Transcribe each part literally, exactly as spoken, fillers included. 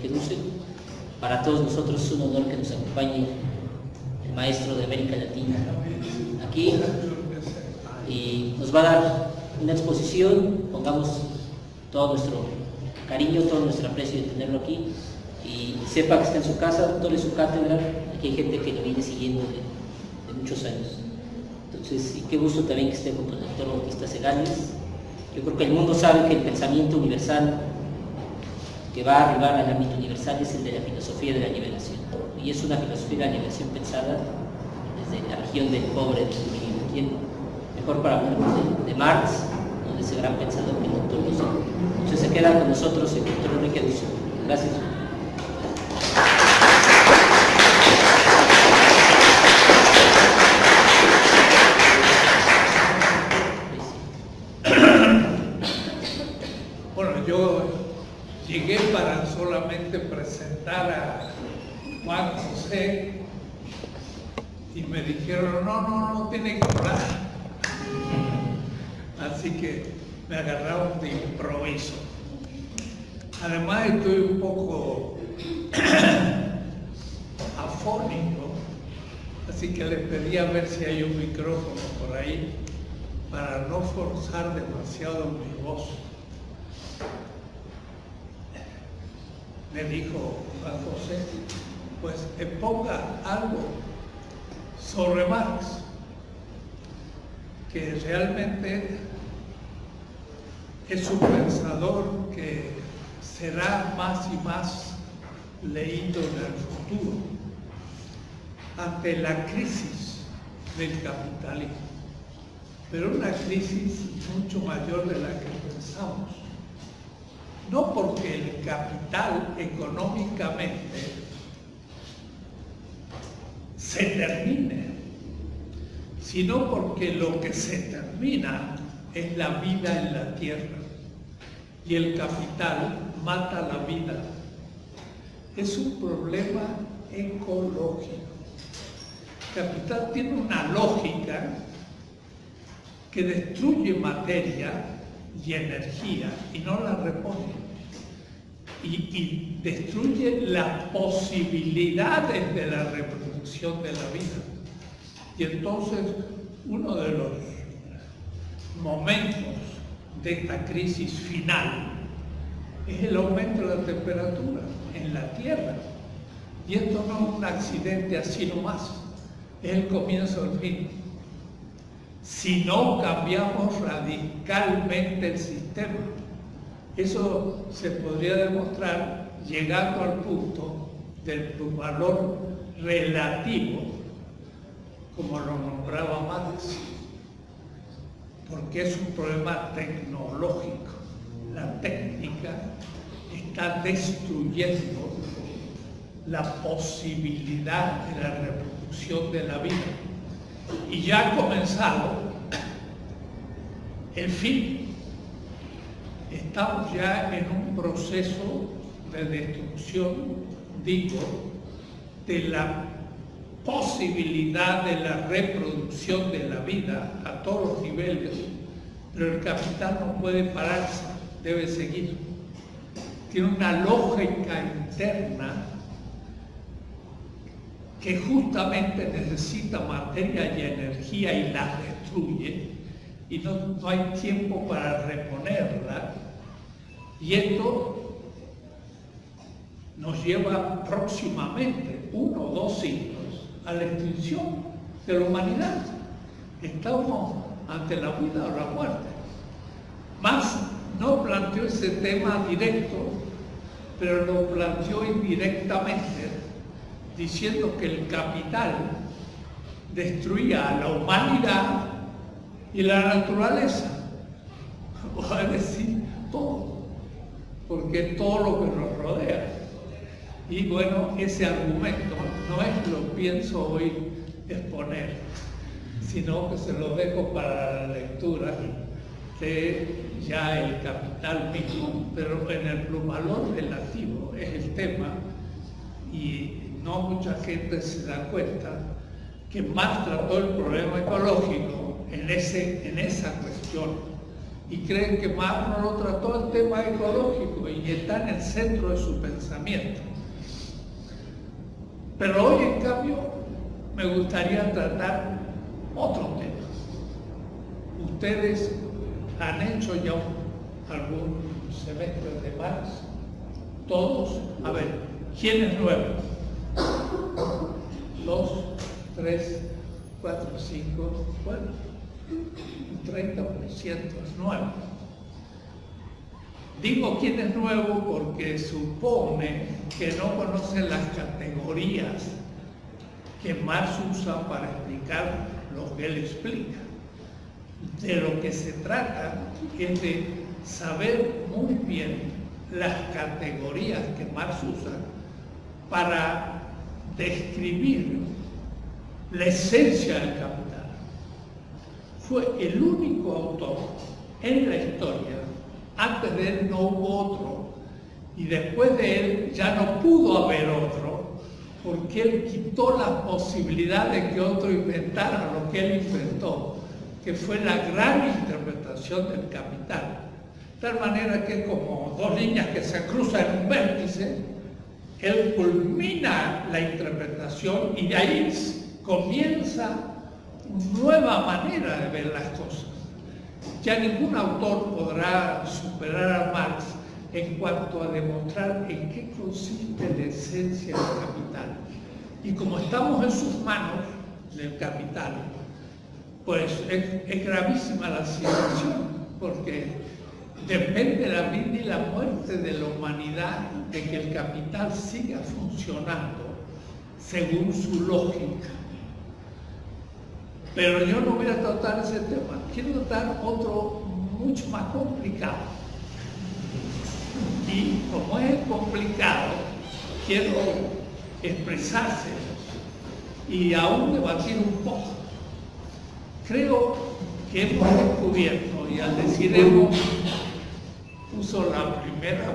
Peluce. Para todos nosotros es un honor que nos acompañe el maestro de América Latina aquí y nos va a dar una exposición. Pongamos todo nuestro cariño, todo nuestro aprecio de tenerlo aquí, y sepa que está en su casa, tome su cátedra. Aquí hay gente que lo viene siguiendo de, de muchos años. Entonces, y qué gusto también que esté junto al doctor Bautista Segales. Yo creo que el mundo sabe que el pensamiento universal que va a arribar al ámbito universal es el de la filosofía de la liberación, y es una filosofía de la liberación pensada desde la región del pobre de Trujillo. ¿Quién mejor para hablar de, de Marx, ¿no?, de ese gran pensador que el doctor Rousseau? Entonces se queda con nosotros el doctor Enrique Rousseau. Gracias. Bueno, yo llegué para solamente presentar a Juan José y me dijeron, no, no, no tiene que hablar. Así que me agarraron de improviso. Además estoy un poco afónico, así que les pedí a ver si hay un micrófono por ahí para no forzar demasiado mi voz. Me dijo Juan José, pues que ponga algo sobre Marx, que realmente es un pensador que será más y más leído en el futuro ante la crisis del capitalismo, pero una crisis mucho mayor de la que pensamos. No porque el capital económicamente se termine, sino porque lo que se termina es la vida en la tierra, y el capital mata la vida. Es un problema ecológico. El capital tiene una lógica que destruye materia y energía y no la repone, y, y destruye las posibilidades de la reproducción de la vida. Y entonces uno de los momentos de esta crisis final es el aumento de la temperatura en la Tierra, y esto no es un accidente así nomás, es el comienzo del fin. Si no cambiamos radicalmente el sistema, eso se podría demostrar llegando al punto del valor relativo, como lo nombraba Marx, porque es un problema tecnológico. La técnica está destruyendo la posibilidad de la reproducción de la vida. Y ya ha comenzado el fin. Estamos ya en un proceso de destrucción, digo, de la posibilidad de la reproducción de la vida a todos los niveles, pero el capital no puede pararse, debe seguir. Tiene una lógica interna que justamente necesita materia y energía y la destruye, y no, no hay tiempo para reponerla, y esto nos lleva próximamente, uno o dos siglos, a la extinción de la humanidad. Estamos ante la vida o la muerte. Marx no planteó ese tema directo, pero lo planteó indirectamente, diciendo que el capital destruía a la humanidad y la naturaleza, o es decir, todo, porque es todo lo que nos rodea. Y bueno, ese argumento no es lo que pienso hoy exponer, sino que se lo dejo para la lectura de ya el capital mismo, pero en el valor relativo es el tema, y no mucha gente se da cuenta que Marx trató el problema ecológico en, ese, en esa cuestión, y creen que Marx no lo trató el tema ecológico y está en el centro de su pensamiento. Pero hoy, en cambio, me gustaría tratar otro tema. Ustedes han hecho ya algún semestre de Marx, todos. A ver, ¿quién es nuevo? Dos, tres, cuatro, cinco, bueno, un treinta por ciento es nuevo. Digo quién es nuevo porque supone que no conocen las categorías que Marx usa para explicar lo que él explica. De lo que se trata es de saber muy bien las categorías que Marx usa para describir la esencia del capital. Fue el único autor en la historia, antes de él no hubo otro, y después de él ya no pudo haber otro, porque él quitó la posibilidad de que otro inventara lo que él inventó, que fue la gran interpretación del capital. De tal manera que como dos líneas que se cruzan en un vértice, él culmina la interpretación y de ahí comienza una nueva manera de ver las cosas. Ya ningún autor podrá superar a Marx en cuanto a demostrar en qué consiste la esencia del capital. Y como estamos en sus manos, del capital, pues es, es gravísima la situación, porque depende la vida y la muerte de la humanidad de que el capital siga funcionando según su lógica. Pero yo no voy a tratar ese tema, quiero tratar otro mucho más complicado. Y como es complicado, quiero expresarse y aún debatir un poco. Creo que hemos descubierto, y al decir hemos, uso la primera,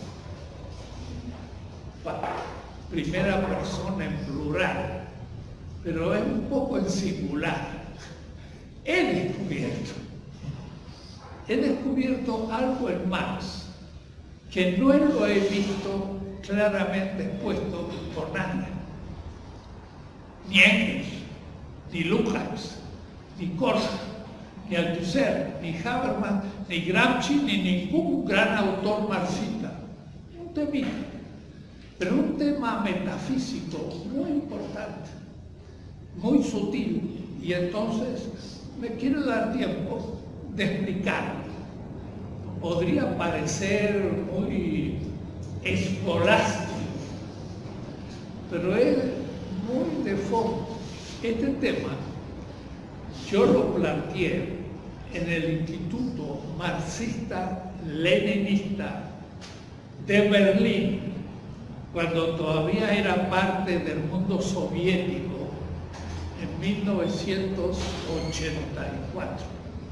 primera persona en plural, pero es un poco en singular. He descubierto, he descubierto algo en Marx que no lo he visto claramente expuesto por nadie. Ni Engels, ni Lukács, ni Corsa, ni Althusser, ni Habermas, ni Gramsci, ni ningún gran autor marxista. Un temita, pero un tema metafísico muy importante, muy sutil, y entonces me quiero dar tiempo de explicarlo. Podría parecer muy escolástico, pero es muy de fondo. Este tema yo lo planteé en el Instituto Marxista-Leninista de Berlín, cuando todavía era parte del mundo soviético, en mil novecientos ochenta y cuatro.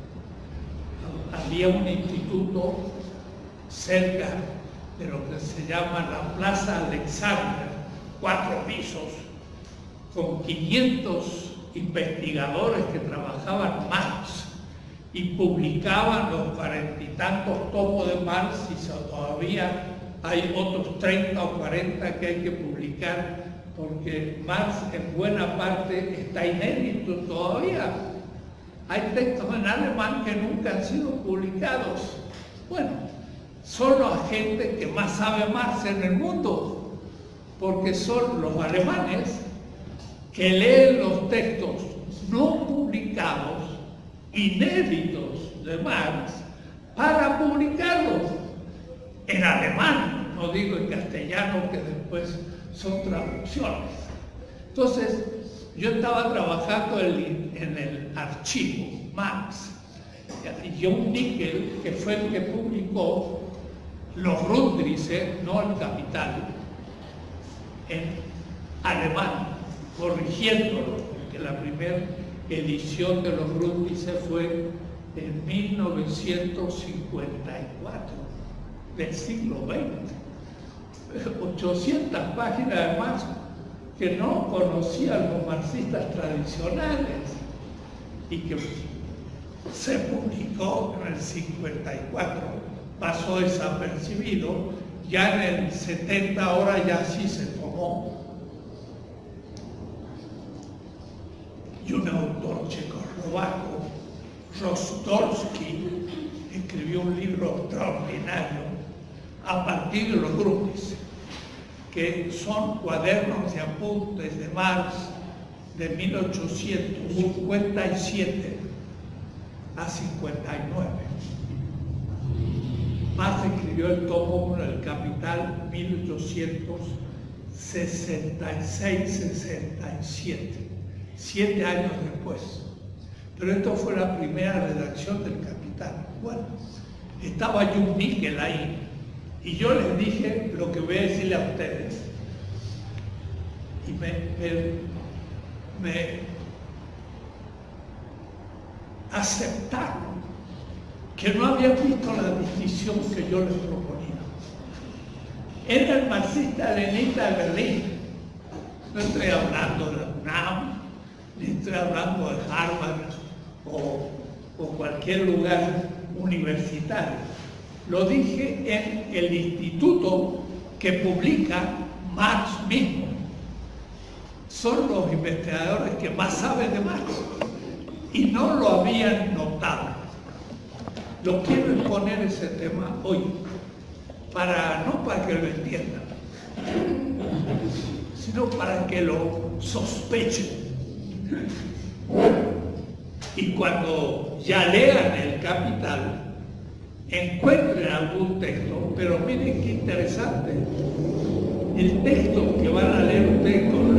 Había un instituto cerca de lo que se llama la Plaza Alexander, cuatro pisos, con quinientos investigadores que trabajaban Marx y publicaban los cuarenta y tantos tomos de Marx, y todavía hay otros treinta o cuarenta que hay que publicar, porque Marx en buena parte está inédito todavía. Hay textos en alemán que nunca han sido publicados. Bueno, son la gente que más sabe Marx en el mundo, porque son los alemanes que leen los textos no publicados, inéditos de Marx, para publicarlos en alemán, no digo en castellano, que después son traducciones. Entonces, yo estaba trabajando en el archivo Marx, y John Nickel, que fue el que publicó los Grundrisse, no el Capital, en alemán, corrigiéndolo, porque la primera edición de los Grundrisse fue en mil novecientos cincuenta y cuatro, del siglo veinte. ochocientas páginas de Marx que no conocían los marxistas tradicionales y que se publicó en el cincuenta y cuatro, pasó desapercibido, ya en el setenta ahora ya sí se tomó. Y un autor checoslovaco, Rostovsky, escribió un libro extraordinario a partir de los grupos, que son cuadernos de apuntes de Marx de mil ochocientos cincuenta y siete a cincuenta y nueve. Marx escribió el tomo uno del Capital mil ochocientos sesenta y seis a sesenta y siete, siete años después. Pero esto fue la primera redacción del Capital. Bueno, estaba Jung Miguel ahí, y yo les dije lo que voy a decirle a ustedes. Y me, me, me aceptaron que no había visto la distinción que yo les proponía. Era el marxista-leninista de Berlín. No estoy hablando de la UNAM, ni estoy hablando de Harvard o, o cualquier lugar universitario. Lo dije en el instituto que publica Marx mismo. Son los investigadores que más saben de Marx y no lo habían notado. Lo quiero exponer ese tema hoy, para, no para que lo entiendan, sino para que lo sospechen. Y cuando ya lean el Capital, encuentren algún texto, pero miren qué interesante. El texto que van a leer ustedes con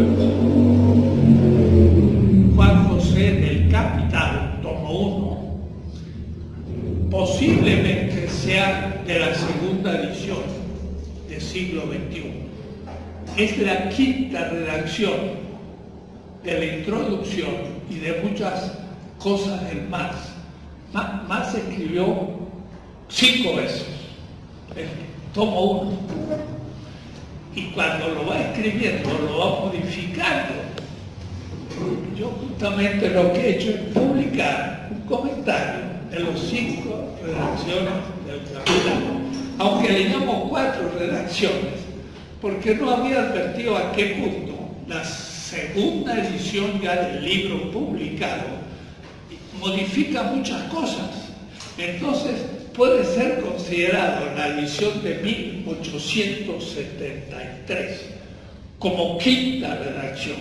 Juan José del Capital, tomo uno, posiblemente sea de la segunda edición del siglo veintiuno. Es la quinta redacción de la introducción y de muchas cosas del Marx. Marx escribió cinco veces, tomo uno, y cuando lo va escribiendo, lo va modificando. Yo justamente lo que he hecho es publicar un comentario de los cinco redacciones del Capital, aunque le llamo cuatro redacciones, porque no había advertido a qué punto la segunda edición ya del libro publicado modifica muchas cosas. Entonces puede ser considerado en la edición de mil ochocientos setenta y tres como quinta redacción.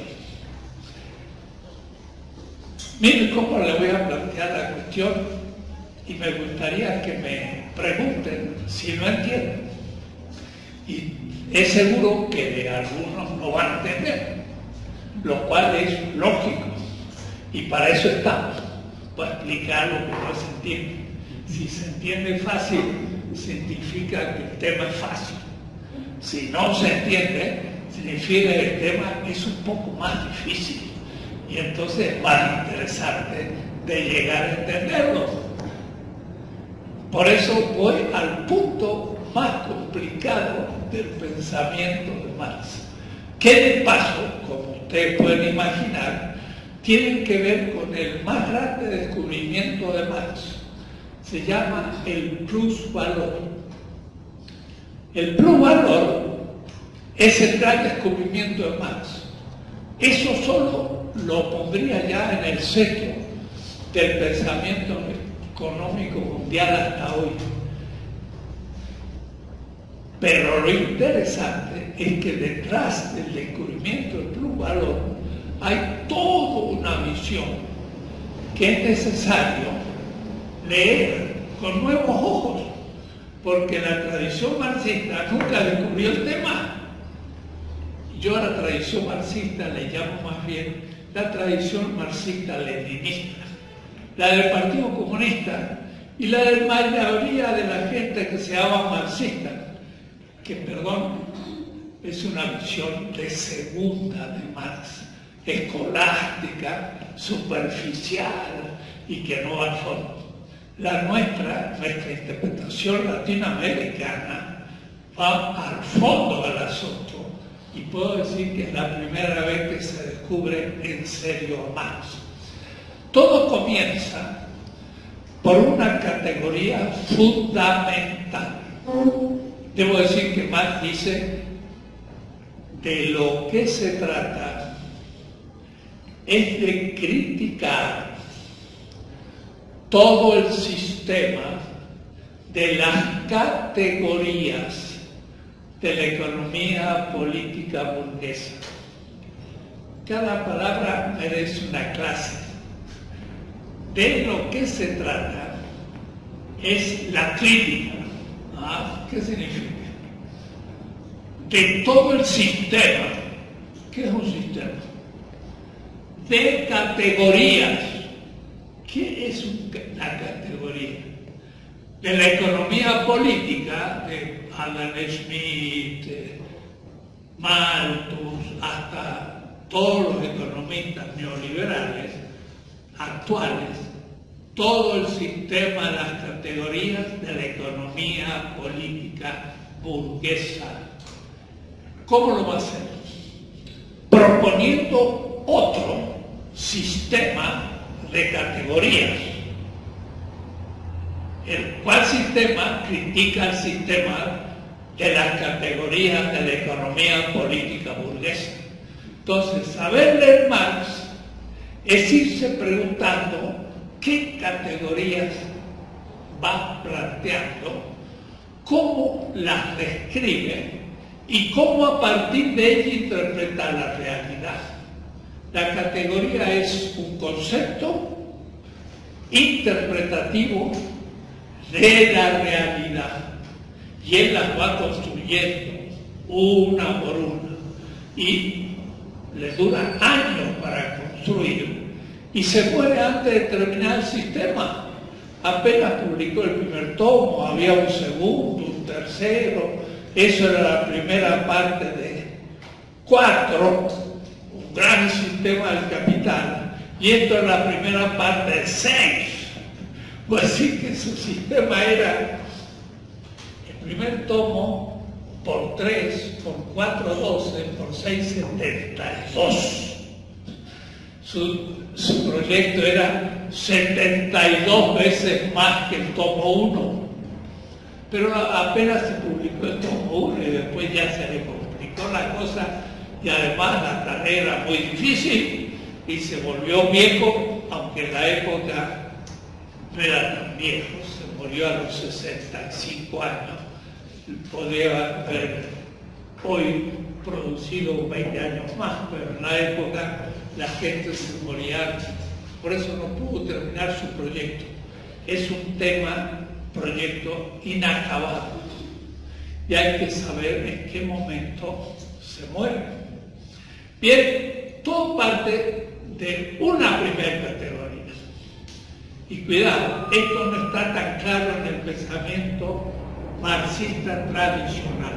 Miren cómo le voy a plantear la cuestión y me gustaría que me pregunten si no entienden. Y es seguro que algunos no van a entender, lo cual es lógico. Y para eso estamos, para explicar lo que no se entiende. Si se entiende fácil, significa que el tema es fácil. Si no se entiende, significa que el tema es un poco más difícil. Y entonces es más interesante de llegar a entenderlo. Por eso voy al punto más complicado del pensamiento de Marx, que de paso, como ustedes pueden imaginar, tienen que ver con el más grande descubrimiento de Marx. Se llama el plusvalor. El plusvalor es el gran descubrimiento de Marx. Eso solo lo pondría ya en el centro del pensamiento económico mundial hasta hoy. Pero lo interesante es que detrás del descubrimiento del plusvalor hay toda una visión que es necesario leer con nuevos ojos, porque la tradición marxista nunca descubrió el tema. Yo a la tradición marxista le llamo más bien la tradición marxista-leninista, la del Partido Comunista y la de la mayoría de la gente que se llama marxista, que, perdón, es una visión de segunda de Marx, escolástica, superficial y que no va al fondo. La nuestra, nuestra interpretación latinoamericana, va al fondo del asunto y puedo decir que es la primera vez que se descubre en serio a Marx. Todo comienza por una categoría fundamental. Debo decir que Marx dice, de lo que se trata es de criticar todo el sistema de las categorías de la economía política burguesa. Cada palabra merece una clase. De lo que se trata es la crítica. ¿Ah? ¿Qué significa? De todo el sistema. ¿Qué es un sistema? De categorías. ¿Qué es una categoría? De la economía política, de Adam Smith, de Malthus, hasta todos los economistas neoliberales actuales, todo el sistema de las categorías de la economía política burguesa. ¿Cómo lo va a hacer? Proponiendo otro sistema de categorías, el cual sistema critica el sistema de las categorías de la economía política burguesa. Entonces, saber leer Marx es irse preguntando qué categorías va planteando, cómo las describe y cómo a partir de ella interpreta la realidad. La categoría es un concepto interpretativo de la realidad y él las va construyendo una por una y le dura años para construir y se muere antes de terminar el sistema. Apenas publicó el primer tomo, había un segundo, un tercero, eso era la primera parte de cuatro, un gran sistema del capital, y esto es la primera parte de seis. Pues sí que su sistema era el primer tomo por tres, por cuatro, doce, por seis, setenta y dos. Su, su proyecto era setenta y dos veces más que el tomo uno. Pero apenas se publicó el tomo uno y después ya se le complicó la cosa y además la tarea era muy difícil y se volvió viejo, aunque en la época no era tan viejo, se murió a los sesenta y cinco años. Podría haber hoy producido veinte años más, pero en la época la gente se moría antes. Por eso no pudo terminar su proyecto. Es un tema, proyecto inacabado. Y hay que saber en qué momento se muere. Bien, todo parte de una primera categoría. Y cuidado, esto no está tan claro en el pensamiento marxista tradicional.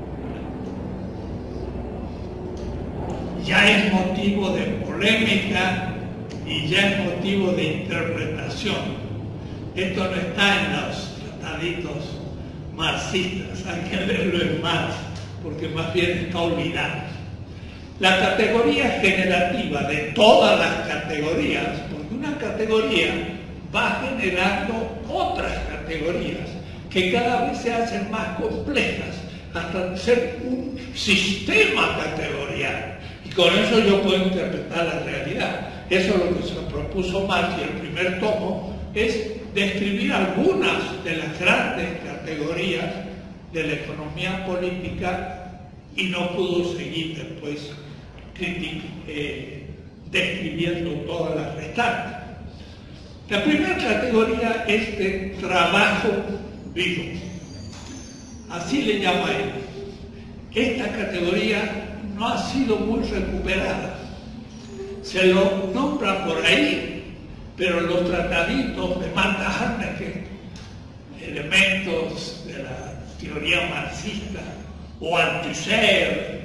Ya es motivo de polémica y ya es motivo de interpretación. Esto no está en los trataditos marxistas, hay que leerlo en Marx, porque más bien está olvidado. La categoría generativa de todas las categorías, porque una categoría va generando otras categorías que cada vez se hacen más complejas hasta ser un sistema categorial. Y con eso yo puedo interpretar la realidad. Eso es lo que se propuso Marx y el primer tomo es describir algunas de las grandes categorías de la economía política y no pudo seguir después eh, describiendo todas las restantes. La primera categoría es de trabajo vivo. Así le llama él. Esta categoría no ha sido muy recuperada. Se lo nombra por ahí, pero los trataditos de Marta Hanneke, elementos de la teoría marxista, o Althusser,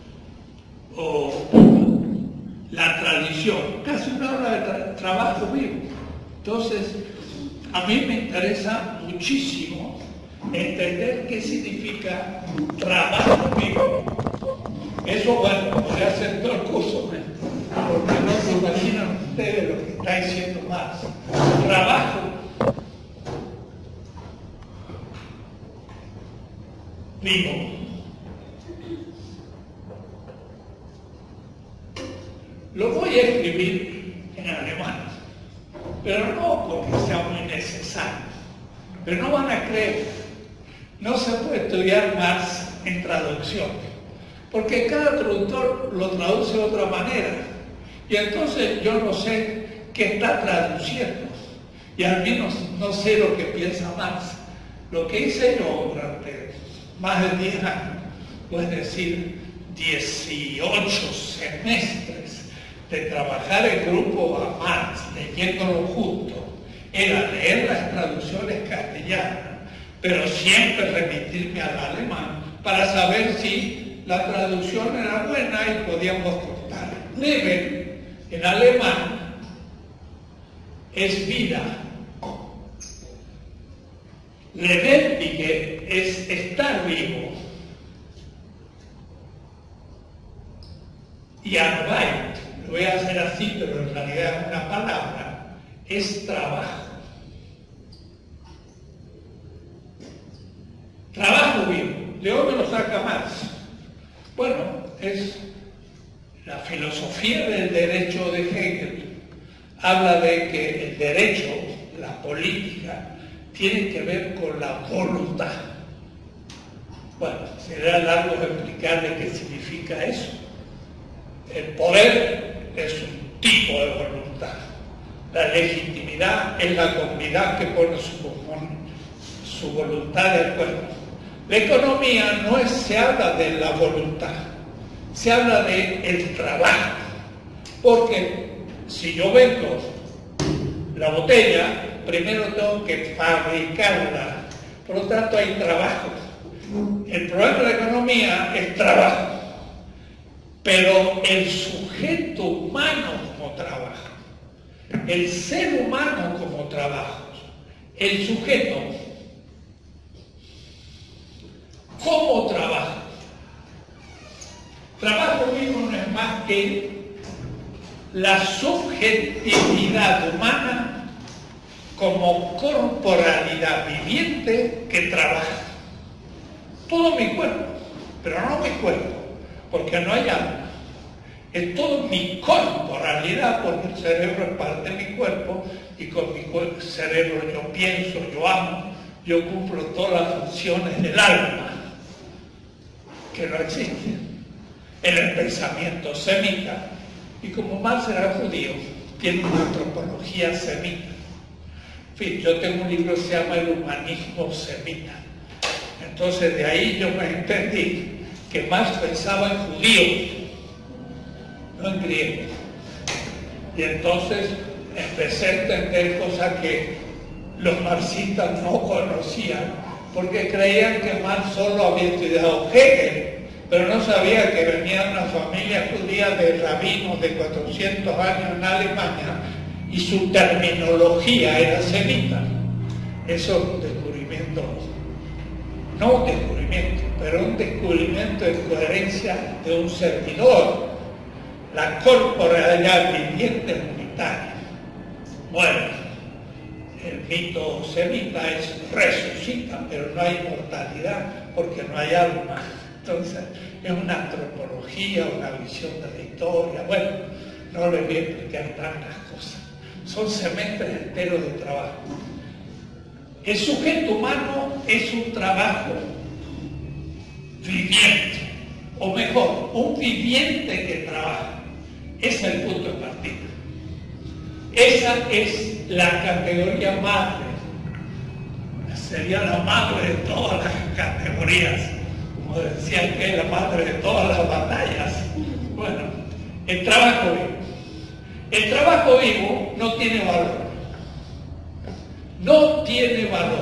o la tradición, casi una hora de tra trabajo vivo. Entonces, a mí me interesa muchísimo entender qué significa trabajo vivo. Eso, bueno, podría hacer todo el curso, ¿eh? Porque no se imaginan ustedes lo que está diciendo Marx. Trabajo pero no porque sea muy necesario. Pero no van a creer, no se puede estudiar Marx en traducción, porque cada traductor lo traduce de otra manera, y entonces yo no sé qué está traduciendo, y al menos no sé lo que piensa Marx. Lo que hice yo durante más de diez años, es decir, dieciocho semestres de trabajar en grupo a Marx, leyéndolo juntos, era leer las traducciones castellanas, pero siempre remitirme al alemán para saber si la traducción era buena y podíamos cortar. Leben en alemán es vida. Lebendige es estar vivo. Y Arbeit, lo voy a hacer así, pero en realidad es una palabra, es trabajo. Trabajo vivo. ¿De dónde lo saca Marx? Bueno, es la filosofía del derecho de Hegel. Habla de que el derecho, la política, tiene que ver con la voluntad. Bueno, será largo explicarle qué significa eso. El poder es un tipo de voluntad. La legitimidad es la comunidad que pone su, su voluntad de acuerdo. La economía no es, se habla de la voluntad, se habla de el trabajo. Porque si yo vendo la botella, primero tengo que fabricarla, por lo tanto hay trabajo. El problema de la economía es trabajo, pero el sujeto humano como trabajo, el ser humano como trabajo, el sujeto como trabajo. Trabajo mismo no es más que la subjetividad humana como corporalidad viviente que trabaja. Todo mi cuerpo, pero no mi cuerpo, porque no hay alma. Es toda mi corporalidad, porque el cerebro es parte de mi cuerpo, y con mi cerebro yo pienso, yo amo, yo cumplo todas las funciones del alma, que no existen en el pensamiento semita. Y como Marx era judío, tiene una antropología semita. En fin, yo tengo un libro que se llama El humanismo semita. Entonces de ahí yo me entendí que Marx pensaba en judíos, no en griegos. Y entonces empecé a entender cosas que los marxistas no conocían, porque creían que Marx solo había estudiado Hegel, pero no sabía que venía de una familia judía de rabinos de cuatrocientos años en Alemania, y su terminología era semita. Eso es un descubrimiento, no un descubrimiento, pero un descubrimiento de coherencia de un servidor. La corporalidad viviente es unitaria. Bueno, el mito semita es resucita, pero no hay mortalidad porque no hay alma. Entonces, es una antropología, una visión de la historia. Bueno, no les voy a explicar tantas cosas. Son semestres enteros de trabajo. El sujeto humano es un trabajo viviente, o mejor, un viviente que trabaja. Ese es el punto de partida. Esa es la categoría madre. Sería la madre de todas las categorías. Como decían que es la madre de todas las batallas. Bueno, el trabajo vivo. El trabajo vivo no tiene valor. No tiene valor.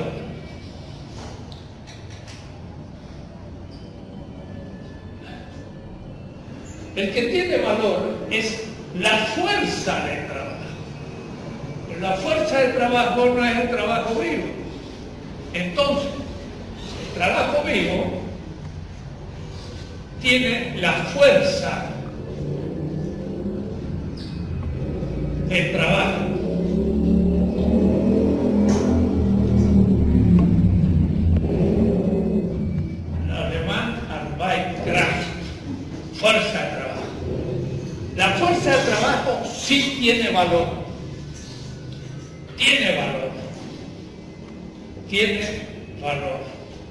El que tiene valor es la fuerza de trabajo. Pero la fuerza de trabajo no es el trabajo vivo. Entonces, el trabajo vivo tiene la fuerza del trabajo. En alemán, Arbeitskraft, fuerza de trabajo. La fuerza de trabajo sí tiene valor. tiene valor. Tiene valor.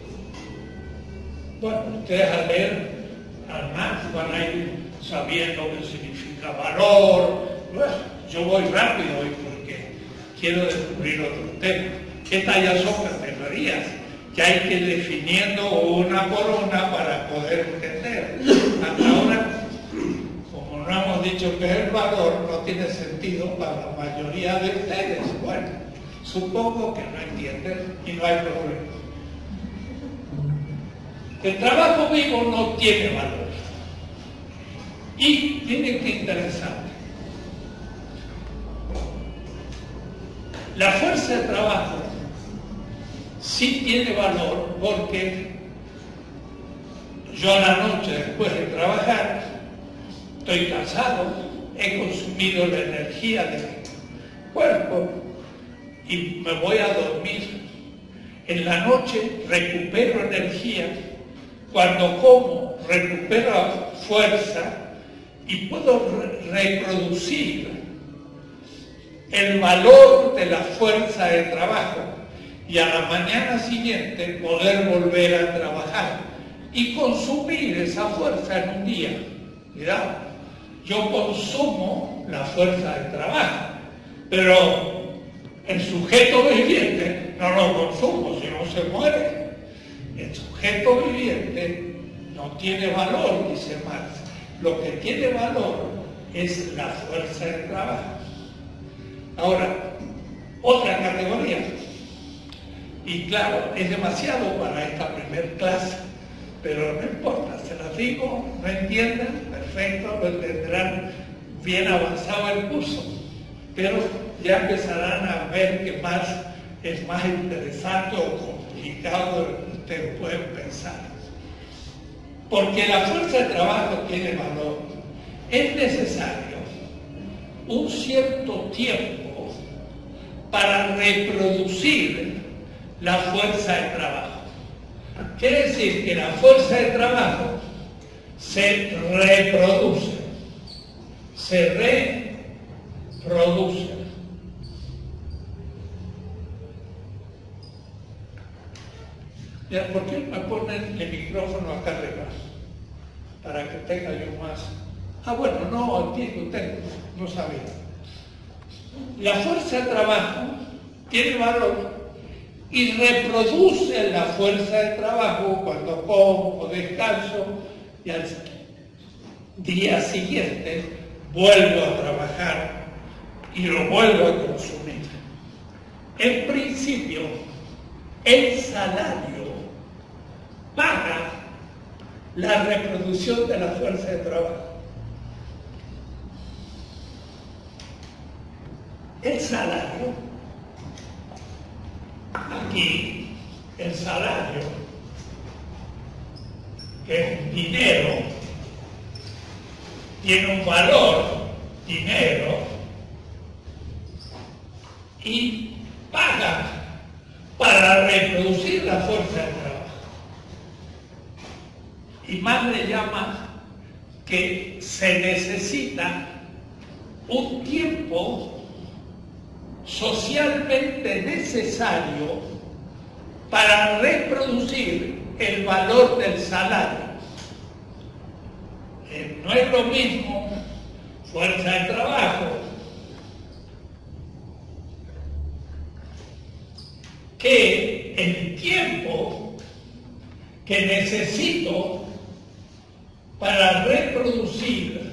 Bueno, ustedes al leer al Marx van a ir sabiendo qué significa valor. Bueno, yo voy rápido hoy porque quiero descubrir otro tema. Estas ya son categorías que hay que ir definiendo una por una para poder entender. Hasta ahora, como no hemos dicho que es el valor, no tiene sentido para la mayoría de ustedes. Bueno, supongo que no entienden y no hay problema. El trabajo vivo no tiene valor. Y tiene que interesante. La fuerza de trabajo sí tiene valor porque yo a la noche después de trabajar estoy cansado, he consumido la energía de mi cuerpo y me voy a dormir. En la noche recupero energía, cuando como recupero fuerza y puedo re reproducir el valor de la fuerza de trabajo y a la mañana siguiente poder volver a trabajar y consumir esa fuerza en un día. Cuidado, yo consumo la fuerza de trabajo, pero el sujeto viviente no lo consumo, si no se muere. El sujeto viviente no tiene valor, dice Marx. Lo que tiene valor es la fuerza de trabajo. Ahora, otra categoría. Y claro, es demasiado para esta primer clase, pero no importa, se las digo, no entienden, perfecto, lo entenderán bien avanzado el curso, pero ya empezarán a ver que más es más interesante o complicado de lo que ustedes pueden pensar. Porque la fuerza de trabajo tiene valor. Es necesario un cierto tiempo para reproducir la fuerza de trabajo. Quiere decir que la fuerza de trabajo se reproduce, se reproduce. Ya, ¿por qué me ponen el micrófono acá arriba? Para que tenga yo más. Ah, bueno, no, aquí lo tengo, no sabía. La fuerza de trabajo tiene valor y reproduce la fuerza de trabajo cuando como o descanso y al día siguiente vuelvo a trabajar y lo vuelvo a consumir. En principio, el salario paga la reproducción de la fuerza de trabajo. El salario, aquí, el salario, que es dinero, tiene un valor, dinero, y paga para reproducir la fuerza de trabajo. Y más le llama que se necesita un tiempo socialmente necesario para reproducir el valor del salario. Eh, no es lo mismo fuerza de trabajo que el tiempo que necesito para reproducir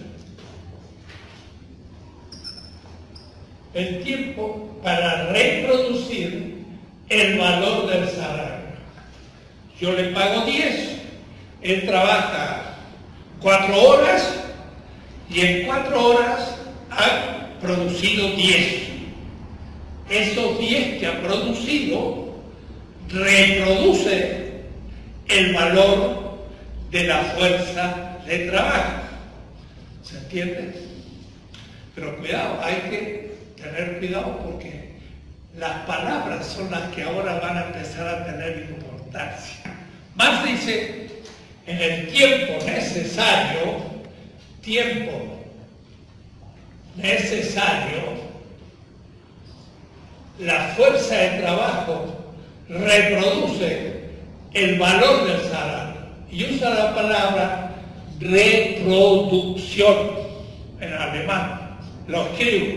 el tiempo para reproducir el valor del salario. Yo le pago diez, él trabaja cuatro horas y en cuatro horas ha producido diez. Esos diez que ha producido reproduce el valor de la fuerza de trabajo. ¿Se entiende? Pero cuidado, hay que tener cuidado porque las palabras son las que ahora van a empezar a tener importancia. Marx dice, en el tiempo necesario, tiempo necesario la fuerza de trabajo reproduce el valor del salario. Y usa la palabra reproducción en alemán. Lo escribo.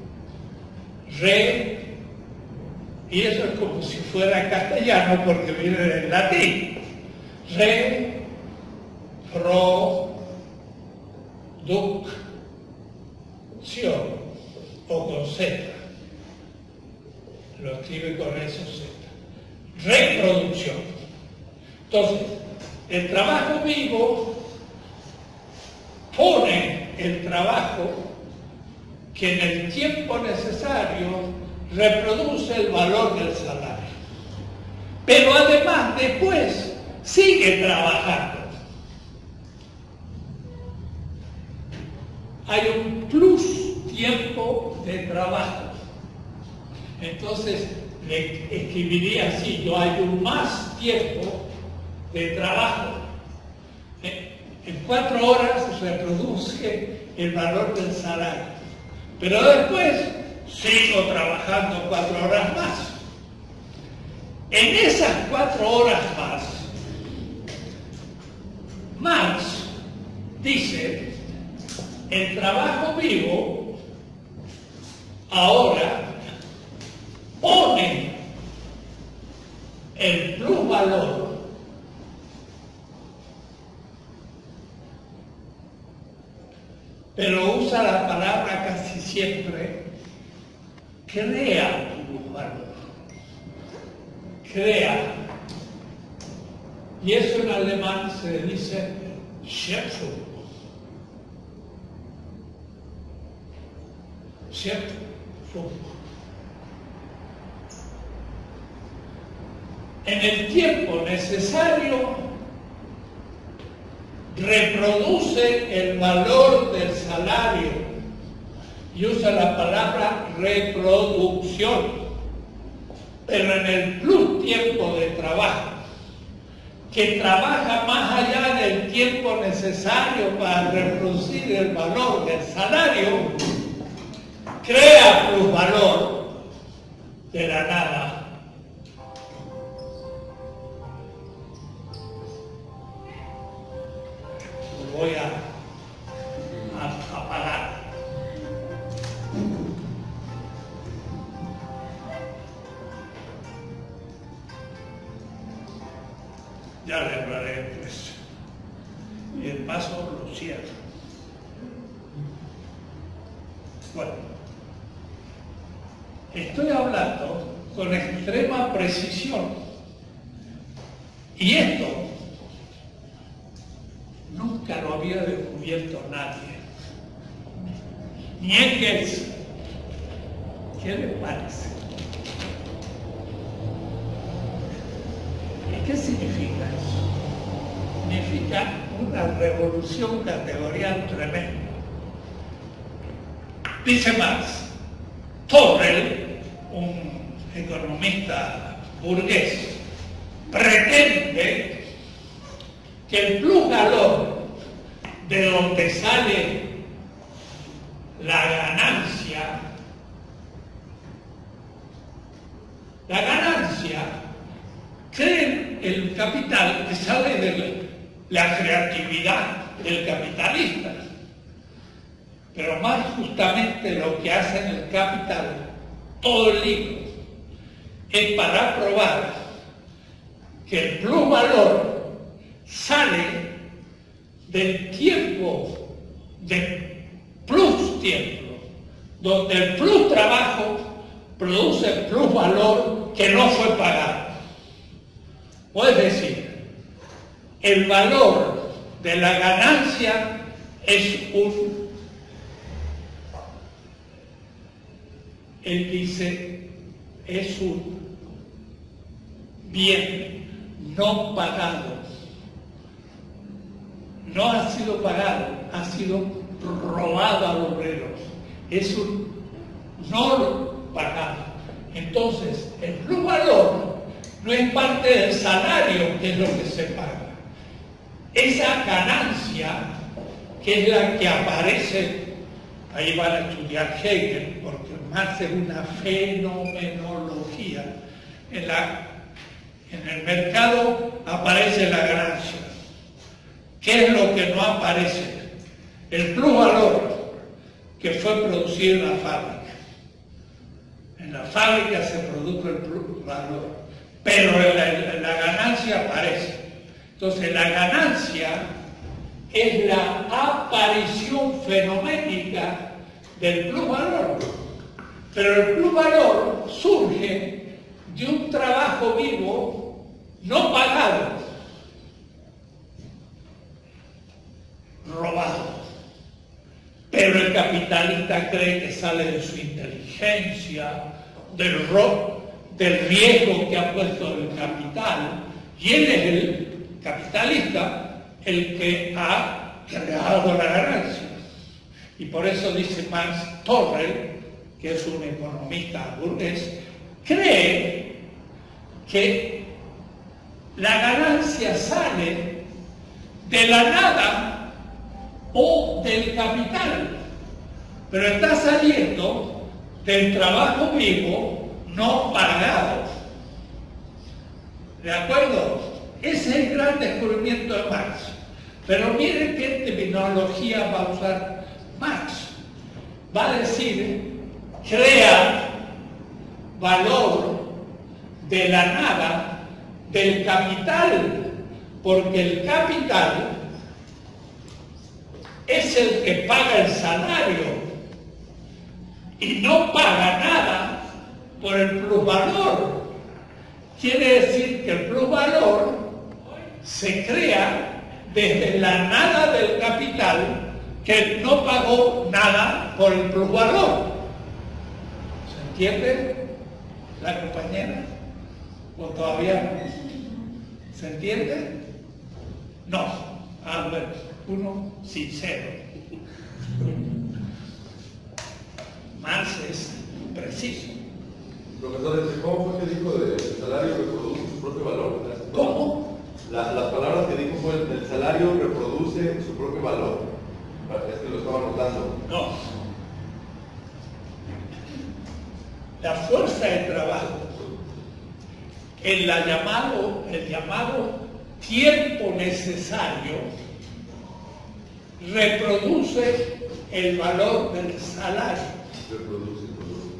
Re, y eso es como si fuera castellano porque viene del latín. Reproducción, o con Z. Lo escribe con eso Z. Reproducción. Entonces, el trabajo vivo pone el trabajo que en el tiempo necesario reproduce el valor del salario. Pero además después sigue trabajando. Hay un plus tiempo de trabajo. Entonces le escribiría así: yo hay un más tiempo de trabajo. En cuatro horas se reproduce el valor del salario. Pero después sigo trabajando cuatro horas más. En esas cuatro horas más, Marx dice: el trabajo vivo ahora pone el plusvalor pero usa la palabra casi siempre, crea plusvalor, crea. Y eso en alemán se dice Schöpfung. Schöpfung. En el tiempo necesario reproduce el valor del salario y usa la palabra reproducción, pero en el plus tiempo de trabajo, que trabaja más allá del tiempo necesario para reproducir el valor del salario, crea plusvalor de la nada. Voy a, a apagar. Ya le hablaré, pues. Y el paso lo cierro. Bueno, estoy hablando con extrema precisión. Y esto nunca lo había descubierto nadie. Ni Engels. ¿Qué le parece? ¿Y qué significa eso? Significa una revolución categorial tremenda. Dice Marx, Torrell, un economista burgués, pretende que el plusvalor de donde sale la ganancia, la ganancia cree el capital que sale de la creatividad del capitalista. Pero más justamente lo que hace en el Capital, todo el libro, es para probar que el plusvalor sale del tiempo, del plus tiempo, donde el plus trabajo produce plus valor que no fue pagado. O es decir, el valor de la ganancia es un, él dice, es un bien no pagado. No ha sido pagado, ha sido robado al obrero. Es un no pagado. Entonces, el plusvalor no es parte del salario, que es lo que se paga. Esa ganancia, que es la que aparece, ahí van a estudiar Hegel, porque Marx es una fenomenología. En, la, en el mercado aparece la ganancia. ¿Qué es lo que no aparece? El plusvalor que fue producido en la fábrica. En la fábrica se produjo el plusvalor, pero en la, en la ganancia aparece. Entonces la ganancia es la aparición fenoménica del plusvalor. Pero el plusvalor surge de un trabajo vivo no pagado, robado. Pero el capitalista cree que sale de su inteligencia, del, ro del riesgo que ha puesto el capital, y él es el capitalista el que ha creado la ganancia. Y por eso dice Max Torrell, que es un economista burgués, cree que la ganancia sale de la nada o del capital, pero está saliendo del trabajo vivo no pagado. ¿De acuerdo? Ese es el gran descubrimiento de Marx. Pero miren qué terminología va a usar Marx. Va a decir, crea valor de la nada del capital, porque el capital es el que paga el salario y no paga nada por el plusvalor. Quiere decir que el plusvalor se crea desde la nada del capital, que no pagó nada por el plusvalor. ¿Se entiende la compañera? ¿O todavía no? ¿Se entiende? No. A ver, uno sincero. Marx es preciso. Profesor, ¿cómo fue que dijo del salario reproduce su propio valor? ¿Cómo? La, las palabras que dijo fue el salario reproduce su propio valor. Es que lo estaba notando. No. La fuerza de trabajo, el, la llamado, el llamado tiempo necesario, reproduce el valor del salario. Reproduce, reproduce.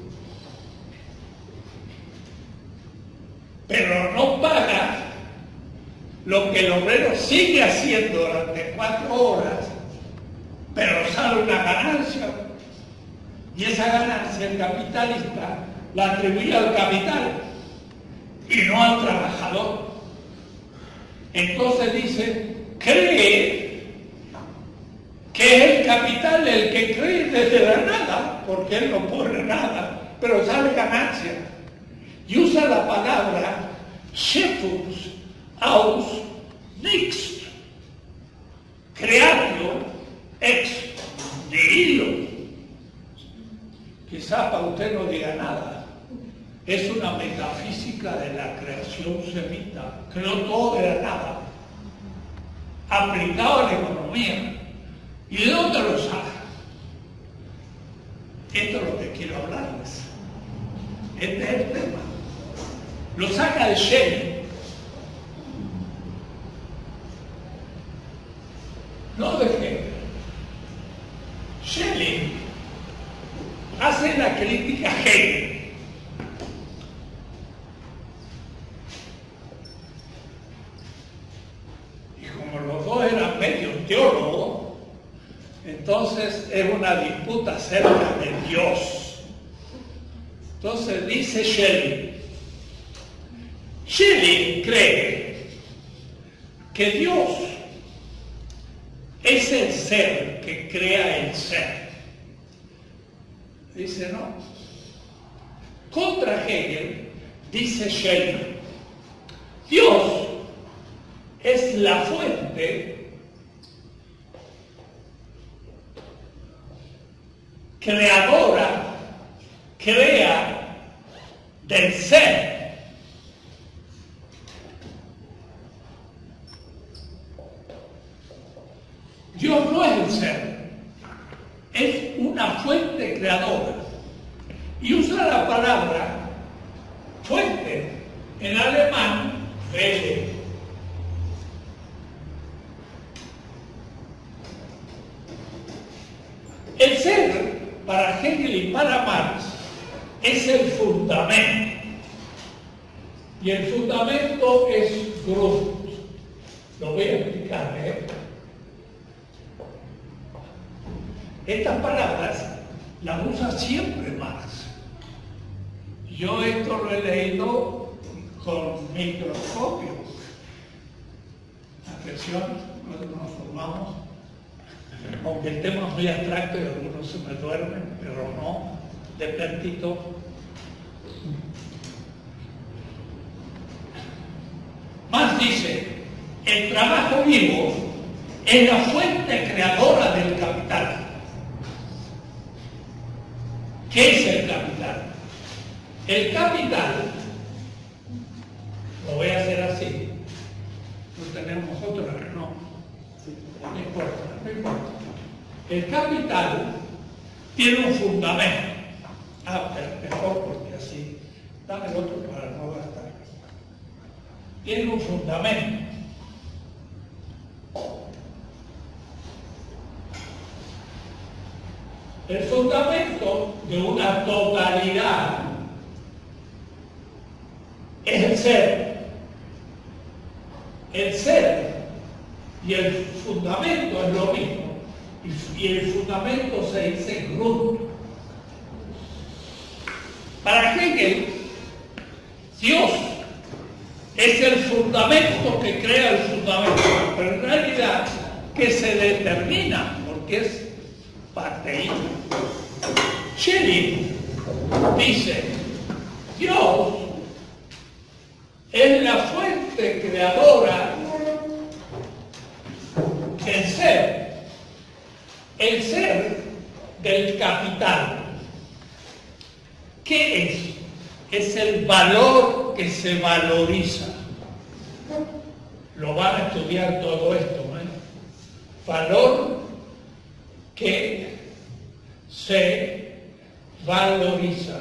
Pero no paga lo que el obrero sigue haciendo durante cuatro horas, pero sale una ganancia, y esa ganancia el capitalista la atribuye al capital y no al trabajador. Entonces dice, cree que es el capital el que cree desde la nada, porque él no pone nada, pero sale ganancia. Y usa la palabra Schöpfungs aus nichts, creatio ex nihilo. Quizás para usted no diga nada. Es una metafísica de la creación semita, creó todo de la nada, aplicado a la economía. ¿Y de dónde lo saca? Esto es lo que quiero hablarles. Este es el tema. Lo saca de Schelling. No de Hegel. Schelling hace la crítica a Hegel. Y como los dos eran medios teólogos, entonces es una disputa acerca de Dios. Entonces dice Schelling, Schelling cree que Dios es el ser que crea el ser. Dice no. Contra Hegel, dice Schelling, Dios es la fuente creadora, crea del ser. Dios no es el ser, es una fuente creadora. Y Y el fundamento es Grund. Lo voy a explicar, ¿eh? Estas palabras las usa siempre Marx. Yo esto lo he leído con microscopio. Atención, nos formamos. Aunque el tema es muy abstracto y algunos se me duermen, pero no, de pertito. Más dice, el trabajo vivo es la fuente creadora del capital. ¿Qué es el capital? El capital, lo voy a hacer así, no tenemos otra, no, no importa, no importa. El capital tiene un fundamento. Ah, pero mejor porque así, dame el otro para no gastar. Tiene un fundamento. El fundamento de una totalidad es el ser. El ser y el fundamento es lo mismo. Y el fundamento se dice Grund. Para Hegel, Dios es el fundamento que crea el fundamento, pero en realidad que se determina, porque es parteísta. Schelling dice, Dios es la fuente creadora del ser, el ser del capital. ¿Qué es? Es el valor que se valoriza. Lo van a estudiar todo esto, ¿eh? Valor que se valoriza.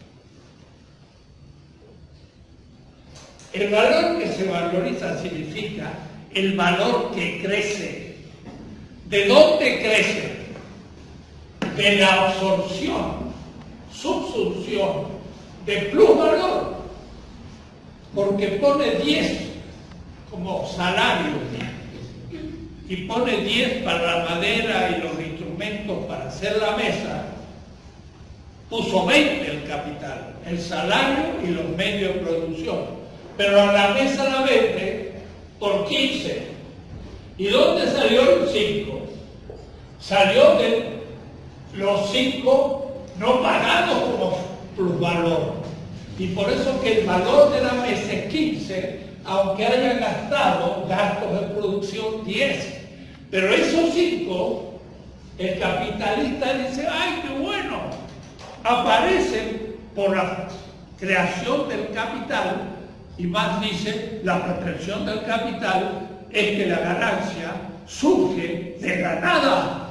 El valor que se valoriza significa el valor que crece. ¿De dónde crece? De la absorción, subsunción, de plusvalor, porque pone diez como salario y pone diez para la madera y los instrumentos para hacer la mesa, puso veinte el capital, el salario y los medios de producción, pero a la mesa la vende por quince. ¿Y dónde salió el cinco? Salió de los cinco no pagados como plusvalor. Y por eso que el valor de la mesa es quince, aunque haya gastado gastos de producción diez. Pero esos cinco, el capitalista dice, ¡ay, qué bueno! Aparecen por la creación del capital, y más dice, la pretensión del capital es que la ganancia surge de la nada.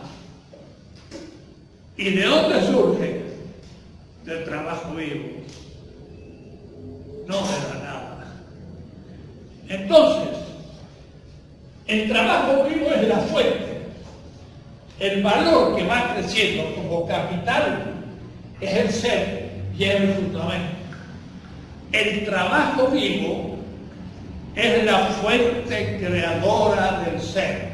¿Y de dónde surge? Del trabajo vivo, no de la nada. Entonces, el trabajo vivo es la fuente. El valor que va creciendo como capital es el ser y es el fundamento. El trabajo vivo es la fuente creadora del ser.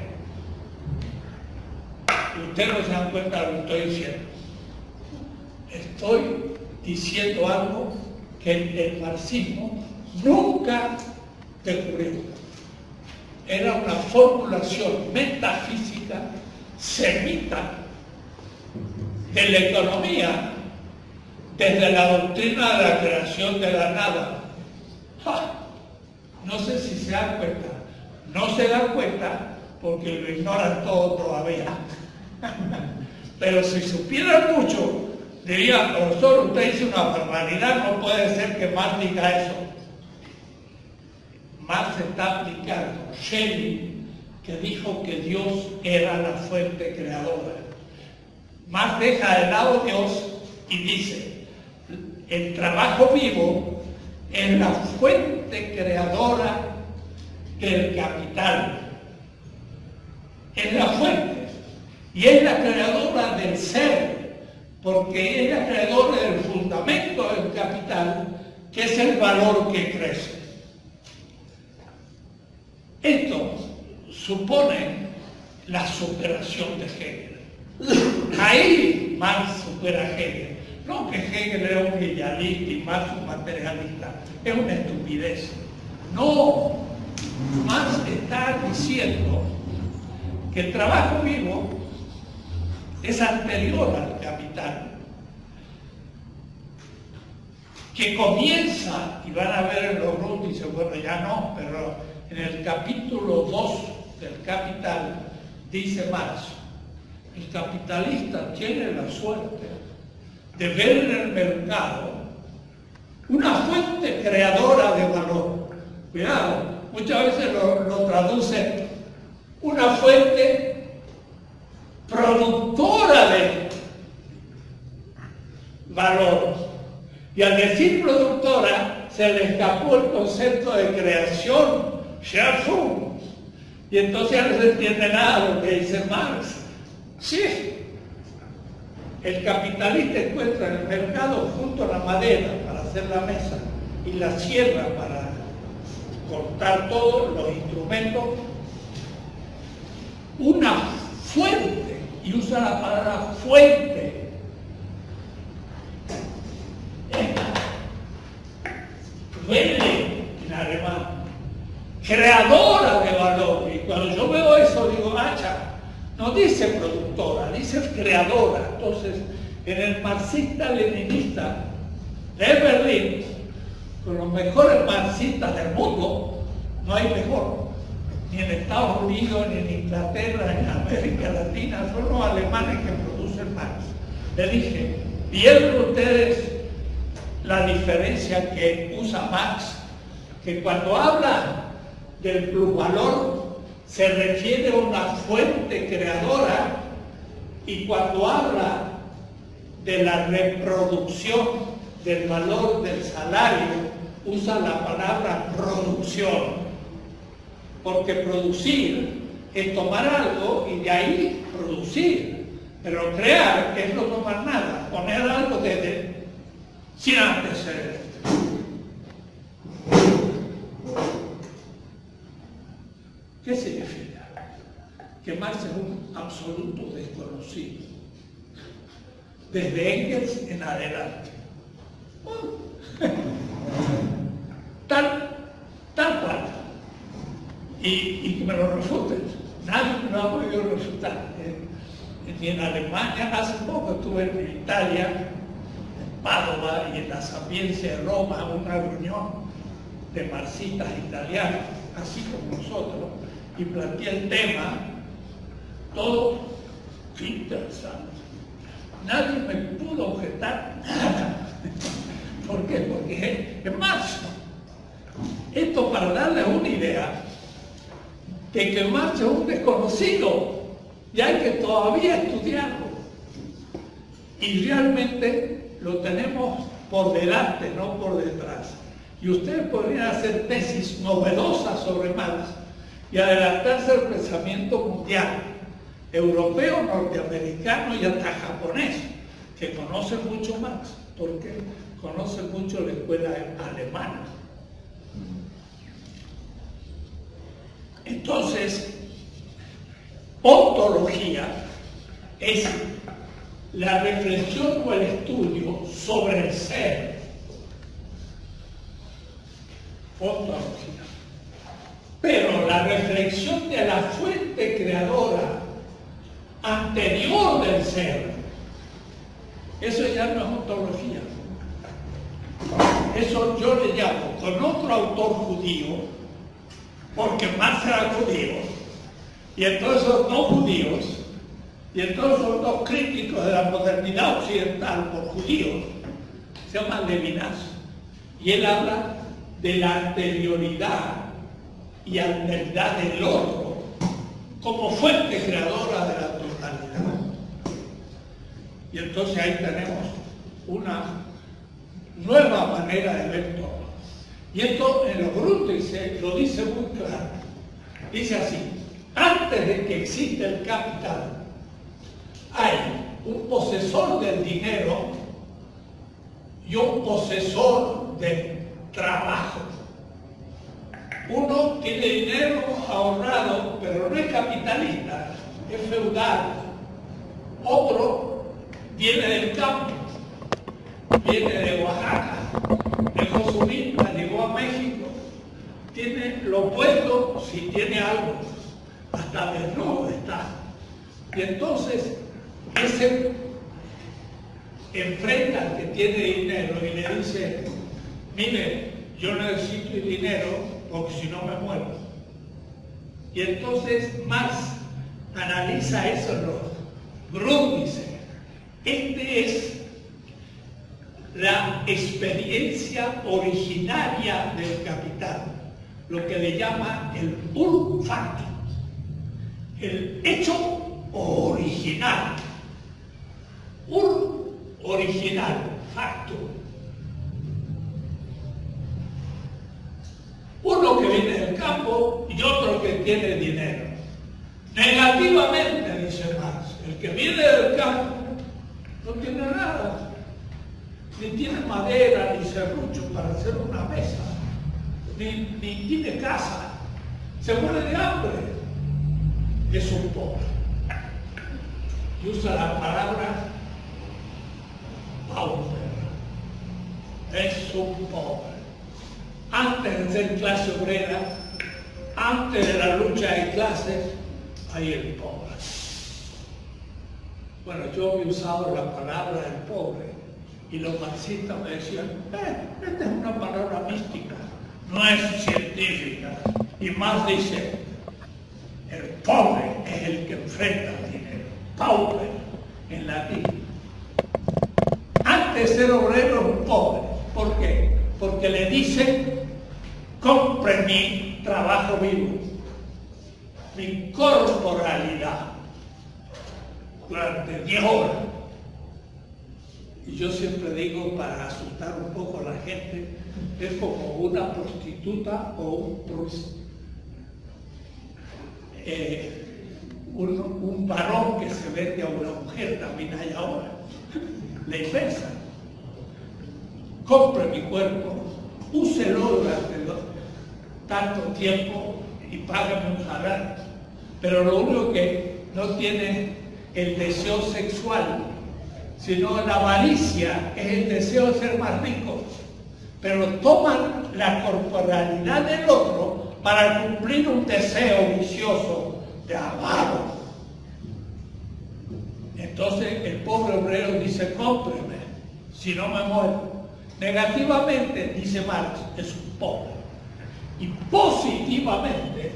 Ustedes no se dan cuenta de lo que estoy diciendo. Estoy diciendo algo que el, el marxismo nunca descubrió. Era una formulación metafísica semita de la economía desde la doctrina de la creación de la nada. ¡Ja! No sé si se dan cuenta. No se dan cuenta porque lo ignoran todo todavía. Pero si supieran mucho, dirían, profesor, usted dice una barbaridad, no puede ser que Marx diga eso. Marx está aplicando Schelling, que dijo que Dios era la fuente creadora. Marx deja de lado a Dios y dice, el trabajo vivo es la fuente creadora del capital. Es la fuente. Y es la creadora del ser, porque es la creadora del fundamento del capital, que es el valor que crece. Esto supone la superación de Hegel. Ahí Marx supera a Hegel. No que Hegel era un idealista y Marx un materialista. Es una estupidez. No. Marx está diciendo que el trabajo vivo es anterior al capital, que comienza, y van a ver en los rusos, dice, bueno, ya no, pero en el capítulo dos del Capital dice Marx, el capitalista tiene la suerte de ver en el mercado una fuente creadora de valor. Cuidado, muchas veces lo, lo traducen una fuente productora de valor. Y al decir productora, se le escapó el concepto de creación, Schöpfung. Y entonces ya no se entiende nada de lo que dice Marx. Sí, el capitalista encuentra en el mercado junto a la madera para hacer la mesa y la sierra para cortar todos los instrumentos, una fuente, y usa la palabra fuente. Quelle en alemán, creadora de valor. Y cuando yo veo eso digo, hacha, no dice productora, dice creadora. Entonces, en el marxista-leninista de Berlín, con los mejores marxistas del mundo, no hay mejor. Ni en Estados Unidos, ni en Inglaterra, ni en América Latina, son los alemanes que producen Marx. Le dije, ¿vieron ustedes la diferencia que usa Marx? Que cuando habla del plusvalor se refiere a una fuente creadora, y cuando habla de la reproducción del valor del salario usa la palabra producción, porque producir es tomar algo y de ahí producir, pero crear es no tomar nada, poner algo desde sin antecedentes. ¿Qué significa? Que Marx es un absoluto desconocido, desde Engels en adelante. Tal, tal cual. Y, y que me lo refuten. Nadie me lo ha podido refutar. Ni en Alemania, hace poco estuve en Italia, en Padova y en la Sapiencia de Roma, una reunión de marxistas italianos, así como nosotros, y planteé el tema, todo interesante. Nadie me pudo objetar nada. ¿Por qué? Porque es Marx. Esto para darles una idea de que Marx es un desconocido y hay que todavía estudiarlo. Y realmente lo tenemos por delante, no por detrás. Y ustedes podrían hacer tesis novedosas sobre Marx y adelantarse al pensamiento mundial, europeo, norteamericano y hasta japonés, que conocen mucho Marx, porque conocen mucho la escuela alemana. Entonces, ontología es la reflexión o el estudio sobre el ser. Ontología. Pero la reflexión de la fuente creadora anterior del ser, eso ya no es ontología. Eso yo le llamo, con otro autor judío, porque Marx era judío, y entonces son dos judíos, y entonces son dos críticos de la modernidad occidental por judíos, se llama Levinas, y él habla de la anterioridad y alteridad del otro como fuente creadora de la totalidad. Y entonces ahí tenemos una nueva manera de ver todo. Y esto en los Grundrisse lo dice muy claro. Dice así: antes de que exista el capital, hay un posesor del dinero y un posesor del trabajo. Uno tiene dinero ahorrado, pero no es capitalista, es feudal. Otro viene del campo, viene de Oaxaca, dejó su vida, llegó a México, tiene lo opuesto, si tiene algo, hasta desnudo está. Y entonces, ese enfrenta al que tiene dinero y le dice, mire, yo necesito dinero porque si no me muero. Y entonces Marx analiza eso en los Grum, dice, este es la experiencia originaria del capital, lo que le llama el ur factum, el hecho original, ur original, factum. Uno que viene del campo y otro que tiene dinero. Negativamente, dice Marx, el que viene del campo no tiene nada, ni tiene madera, ni serrucho para hacer una mesa, ni, ni tiene casa, se muere de hambre, es un pobre. Y usa la palabra pauper, es un pobre. Antes de ser clase obrera, antes de la lucha de clases, hay el pobre. Bueno, yo he usado la palabra del pobre y los marxistas me decían, eh, esta es una palabra mística, no es científica. Y Marx dice, el pobre es el que enfrenta el dinero, pauper en latín. Antes de ser obrero es un pobre. ¿Por qué? Porque le dicen, compre mi trabajo vivo, mi corporalidad, durante diez horas. Y yo siempre digo, para asustar un poco a la gente, es como una prostituta o un, eh, un, un varón que se vende a una mujer, también hay ahora, la inversa. Compre mi cuerpo, úselo durante tanto tiempo y págame un salario. Pero lo único que no tiene el deseo sexual, sino la avaricia, es el deseo de ser más rico. Pero toman la corporalidad del otro para cumplir un deseo vicioso de avaro. Entonces el pobre obrero dice, cómpreme, si no me muero. Negativamente, dice Marx, es un pobre. Y positivamente,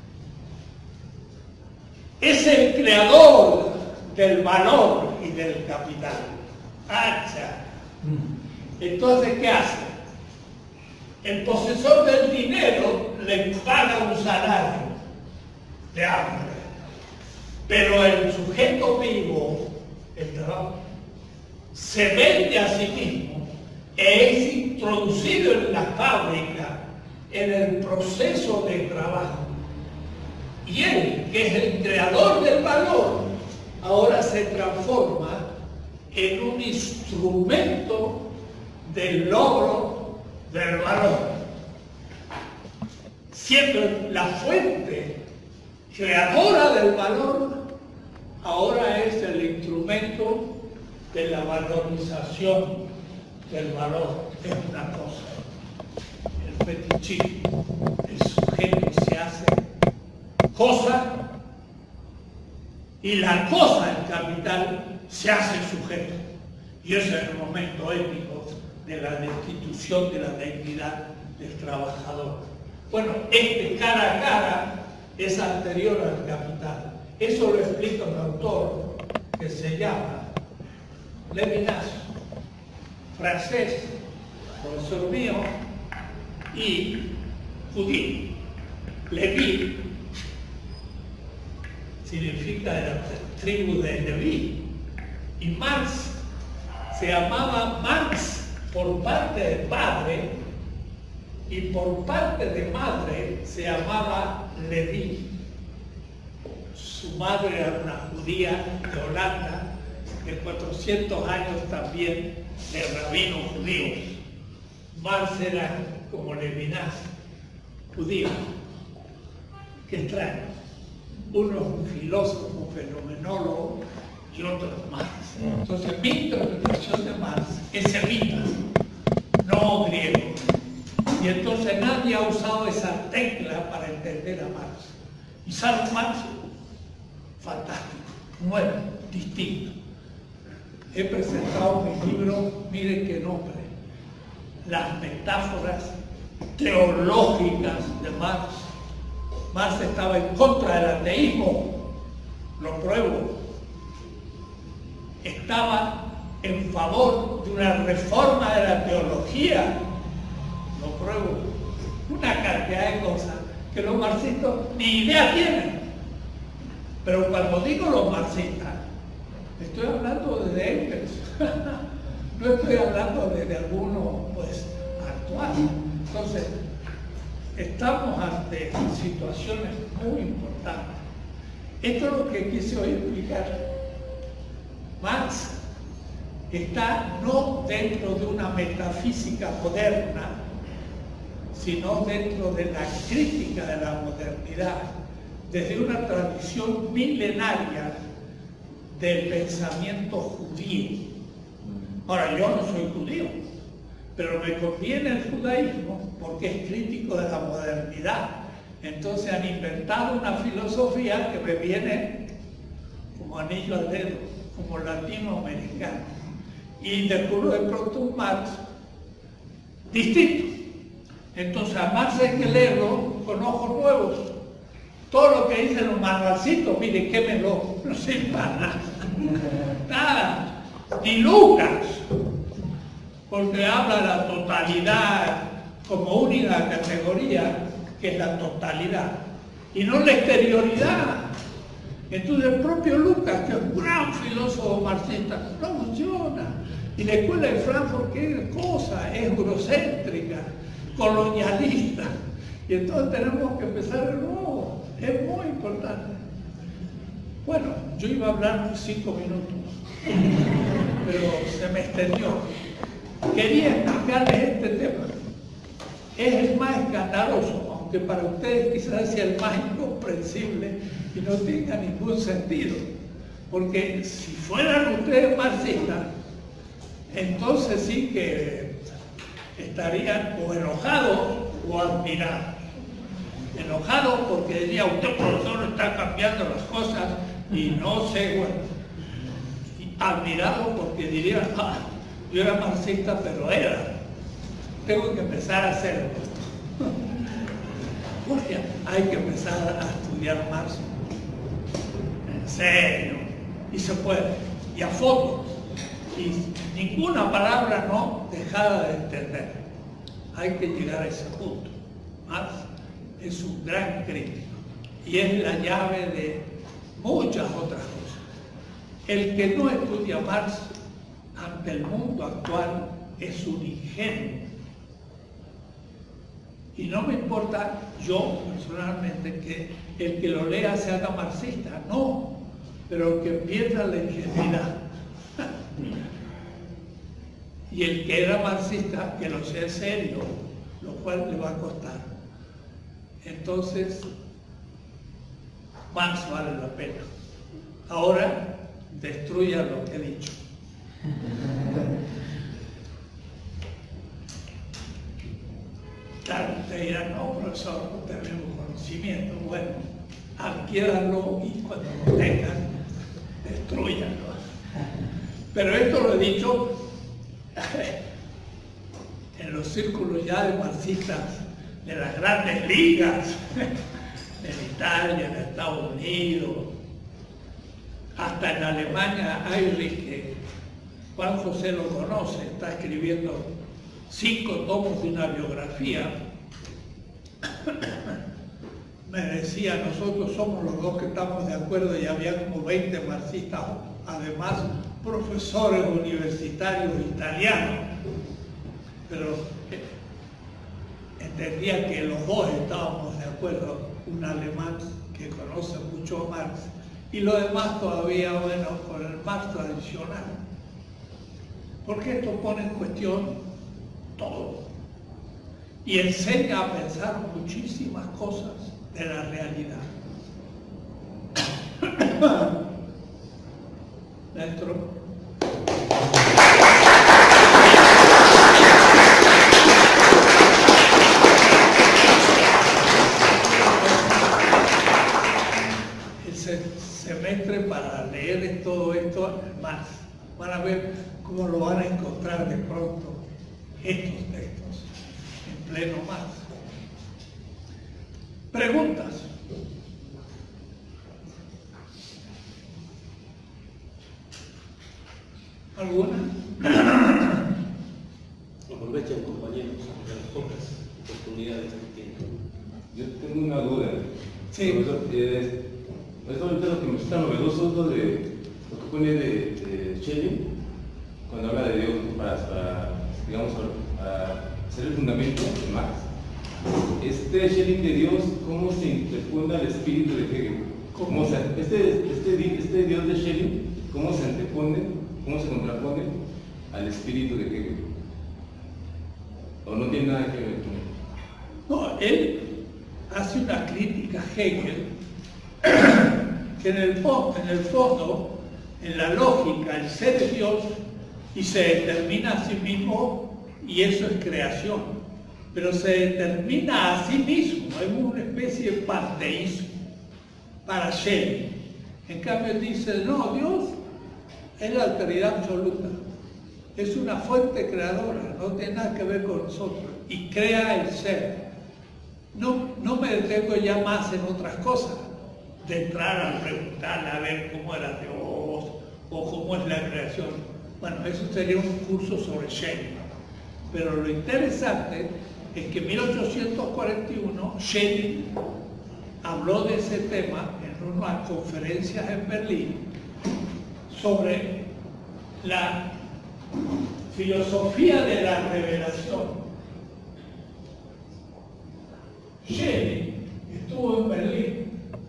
es el creador del valor y del capital. ¡Hacha! Entonces, ¿qué hace? El posesor del dinero le paga un salario de hambre. Pero el sujeto vivo, el trabajo, se vende a sí mismo. Es introducido en la fábrica, en el proceso de trabajo. Y él, que es el creador del valor, ahora se transforma en un instrumento del logro del valor. Siempre la fuente creadora del valor, ahora es el instrumento de la valorización del valor. Es una cosa. El fetichismo, el sujeto se hace cosa y la cosa, el capital, se hace sujeto. Y ese es el momento épico de la destitución de la dignidad del trabajador. Bueno, este cara a cara es anterior al capital. Eso lo explica un autor que se llama Levinas, francés, profesor mío, y judío. Levi significa de la tribu de Leví. Y Marx se llamaba Marx por parte de padre y por parte de madre se llamaba Leví. Su madre era una judía de Holanda, de cuatrocientos años también de rabinos judíos. Marx era como Levinas, judío. que extraño. Uno es un filósofo, fenomenólogo, y otro es Marx. Entonces, mi interpretación de Marx es semita, no griego. Y entonces nadie ha usado esa tecla para entender a Marx. Y sale Marx, fantástico, nuevo, distinto. He presentado mi libro, miren qué nombre, Las metáforas teológicas de Marx. Marx estaba en contra del ateísmo, lo pruebo. Estaba en favor de una reforma de la teología, lo pruebo. Una cantidad de cosas que los marxistas ni idea tienen. Pero cuando digo los marxistas, estoy hablando de Engels, no estoy hablando de, de alguno pues, actual. Entonces, estamos ante situaciones muy importantes. Esto es lo que quise hoy explicar. Marx está no dentro de una metafísica moderna, sino dentro de la crítica de la modernidad, desde una tradición milenaria del pensamiento judío. Ahora, yo no soy judío, pero me conviene el judaísmo porque es crítico de la modernidad. Entonces han inventado una filosofía que me viene como anillo al dedo, como latinoamericano. Y descubro de pronto un Marx distinto. Entonces a Marx hay que leerlo con ojos nuevos. Todo lo que dicen los manualcitos, mire, quémelo, no sirve para nada. Nada. Ni Lucas, porque habla de la totalidad como única categoría, que es la totalidad, y no la exterioridad. Entonces el propio Lucas, que es un gran filósofo marxista, no funciona. Y la escuela de Frankfurt, ¿qué cosa? Es eurocéntrica, colonialista. Y entonces tenemos que empezar de nuevo. Es muy importante. Bueno, yo iba a hablar cinco minutos, pero se me extendió. Quería explicarles este tema. Es el más escandaloso, aunque para ustedes quizás sea el más incomprensible y no tenga ningún sentido. Porque si fueran ustedes marxistas, entonces sí que estarían o enojados o admirados. Enojados porque diría, usted profesor está cambiando las cosas y no sé, bueno. Y admirados porque dirían, ah, yo era marxista, pero era. Tengo que empezar a hacerlo. Porque hay que empezar a estudiar Marx. En serio. Y se puede. Y a fondo. Y ninguna palabra no dejada de entender. Hay que llegar a ese punto. Marx es un gran crítico. Y es la llave de muchas otras cosas. El que no estudia Marx ante el mundo actual es un ingenuo. Y no me importa yo personalmente que el que lo lea se haga marxista, no, pero que pierda la ingenuidad. Y el que era marxista, que lo sea serio, lo cual le va a costar. Entonces, Marx vale la pena. Ahora, destruya lo que he dicho. Claro, usted dirá, no, profesor, no tenemos conocimiento. Bueno, adquiéranlo y cuando lo tengan, destruyanlo. Pero esto lo he dicho en los círculos ya de marxistas de las grandes ligas, en Italia, en Estados Unidos, hasta en Alemania, Heinrich, que Juan José lo conoce, está escribiendo cinco tomos de una biografía. Me decía, nosotros somos los dos que estamos de acuerdo, y había como veinte marxistas, además profesores universitarios italianos, pero entendía que los dos estábamos de acuerdo, un alemán que conoce mucho a Marx, y lo demás todavía, bueno, con el Marx tradicional. Porque esto pone en cuestión todo y enseña a pensar muchísimas cosas de la realidad. Maestro. Semestre para leer todo esto más. Van a ver cómo lo van a encontrar de pronto estos textos en pleno más. Preguntas. ¿Alguna? Aprovechen, compañeros, de las pocas oportunidades que tienen. Yo tengo una duda. Sí. Profesor, eh, es ahorita lo que me está novedoso es lo de lo que pone de, de Schelling cuando habla de Dios para, para digamos, para hacer el fundamento de Marx. Este Schelling de Dios, ¿cómo se interpone al espíritu de Hegel? ¿Cómo se, este, este, este Dios de Schelling, ¿cómo se antepone, cómo se contrapone al espíritu de Hegel? ¿O no tiene nada que ver con él? No, él hace una crítica a Hegel que en el, fondo, en el fondo, en la lógica, el ser es Dios y se determina a sí mismo y eso es creación, pero se determina a sí mismo, es una especie de panteísmo para Schelling. En cambio él dice, no, Dios es la alteridad absoluta, es una fuente creadora, no tiene nada que ver con nosotros y crea el ser. No, no me detengo ya más en otras cosas, de entrar a preguntarle a ver cómo era Dios o cómo es la creación. Bueno, eso sería un curso sobre Schelling. Pero lo interesante es que en mil ochocientos cuarenta y uno Schelling habló de ese tema en unas conferencias en Berlín sobre la filosofía de la revelación. Schelling estuvo en Berlín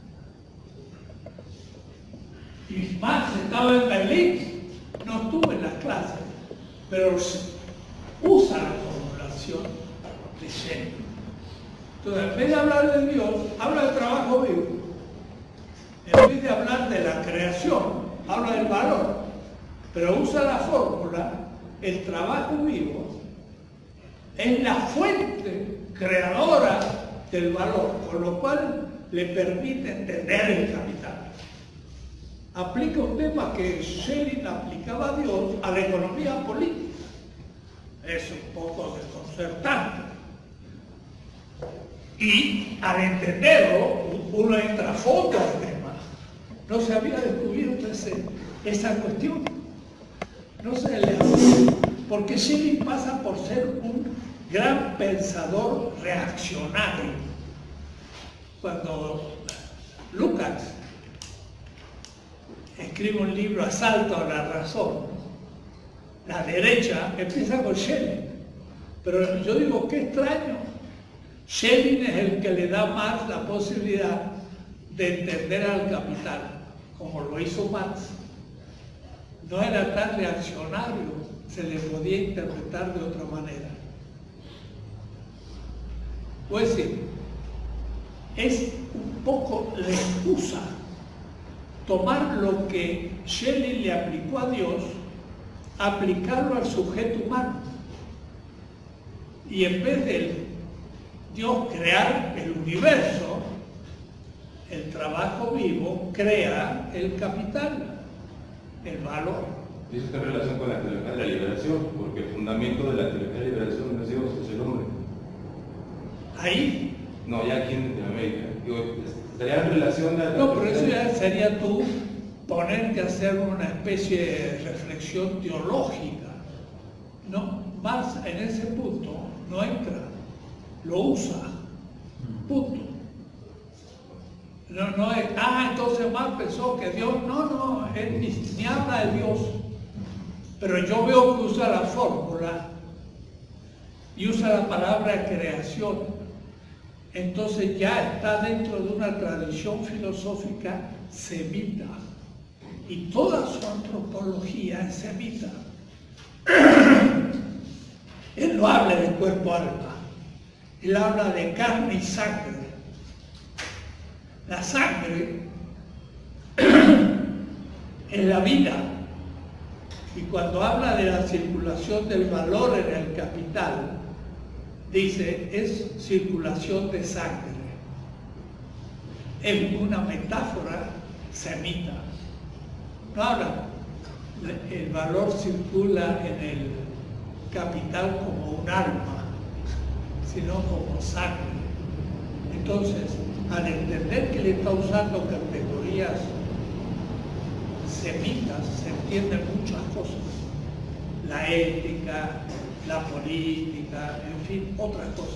y Marx estaba en Berlín, no estuvo en las clases, pero usa la formulación de Schelling. Entonces, en vez de hablar de Dios, habla del trabajo vivo. En vez de hablar de la creación, habla del valor, pero usa la fórmula, el trabajo vivo es la fuente creadora del valor, con lo cual le permite entender el capital. Aplica un tema que Schelling aplicaba a Dios a la economía política. Es un poco desconcertante. Y al entenderlo, uno entra a fondo al tema. No se había descubierto ese, esa cuestión. No se le hace. Porque Schelling pasa por ser un gran pensador reaccionario. Cuando Lukács escribe un libro, Asalto a la razón, la derecha empieza con Schelling. Pero yo digo, qué extraño. Schelling es el que le da más la posibilidad de entender al capital, como lo hizo Marx. No era tan reaccionario, se le podía interpretar de otra manera. Pues sí, es un poco la excusa tomar lo que Schelling le aplicó a Dios, aplicarlo al sujeto humano. Y en vez de Dios crear el universo, el trabajo vivo crea el capital, el valor. Y eso está en relación con la teología de la liberación, porque el fundamento de la teología de la liberación no es Dios, es el hombre. Ahí. No, ya aquí en Latinoamérica. Digo, estaría en relación a la... No, pero eso ya sería tú ponerte a hacer una especie de reflexión teológica. No, Marx en ese punto no entra, lo usa, punto. No, no es, ah, entonces Marx pensó que Dios, no, no, él ni, ni habla de Dios. Pero yo veo que usa la fórmula y usa la palabra creación. Entonces ya está dentro de una tradición filosófica semita. Y toda su antropología es semita. Él no habla de cuerpo-alma. Él habla de carne y sangre. La sangre es la vida. Y cuando habla de la circulación del valor en el capital, dice, es circulación de sangre. Es una metáfora semita. No habla, el valor circula en el capital como un alma, sino como sangre. Entonces, al entender que le está usando categorías semitas, se entienden muchas cosas. La ética, la política, en fin, otras cosas.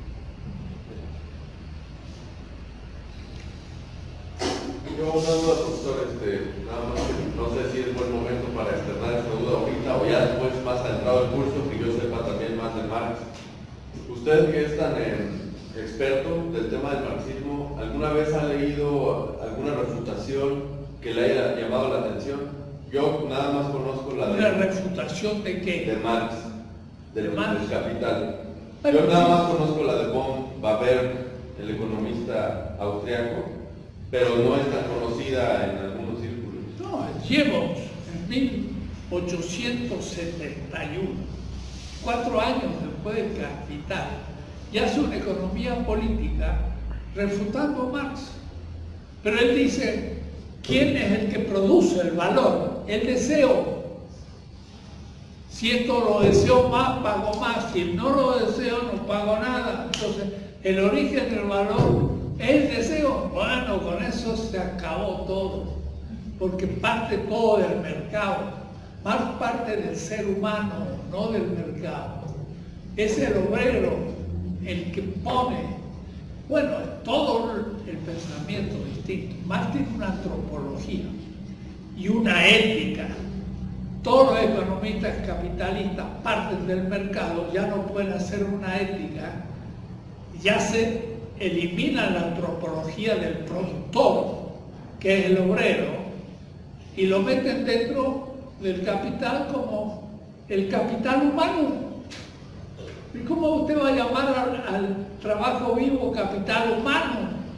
Yo una duda, profesor, este, nada más que no sé si es buen momento para externar esta duda ahorita o ya después más adentrado el curso, que yo sepa también más de Marx. Usted que es tan eh, experto del tema del marxismo, ¿alguna vez ha leído alguna refutación que le haya llamado la atención? Yo nada más conozco la de... ¿Una refutación de qué? De Marx, del, ¿De Marx? del Capital. Yo nada más conozco la de von Baber, el economista austriaco, pero no es tan conocida en algunos círculos. No, llevo en mil ochocientos setenta y uno, cuatro años después del Capital, y hace una economía política refutando a Marx. Pero él dice, ¿quién es el que produce el valor? El deseo. Si esto lo deseo más, pago más. Si no lo deseo, no pago nada. Entonces, el origen del valor es el deseo. Bueno, con eso se acabó todo. Porque parte todo del mercado. Más parte del ser humano, no del mercado. Es el obrero el que pone. Bueno, todo el pensamiento distinto. Marx tiene una antropología y una ética. Todos los economistas capitalistas parten del mercado, ya no pueden hacer una ética, ya se elimina la antropología del productor, que es el obrero, y lo meten dentro del capital como el capital humano. ¿Y cómo usted va a llamar al, al trabajo vivo capital humano?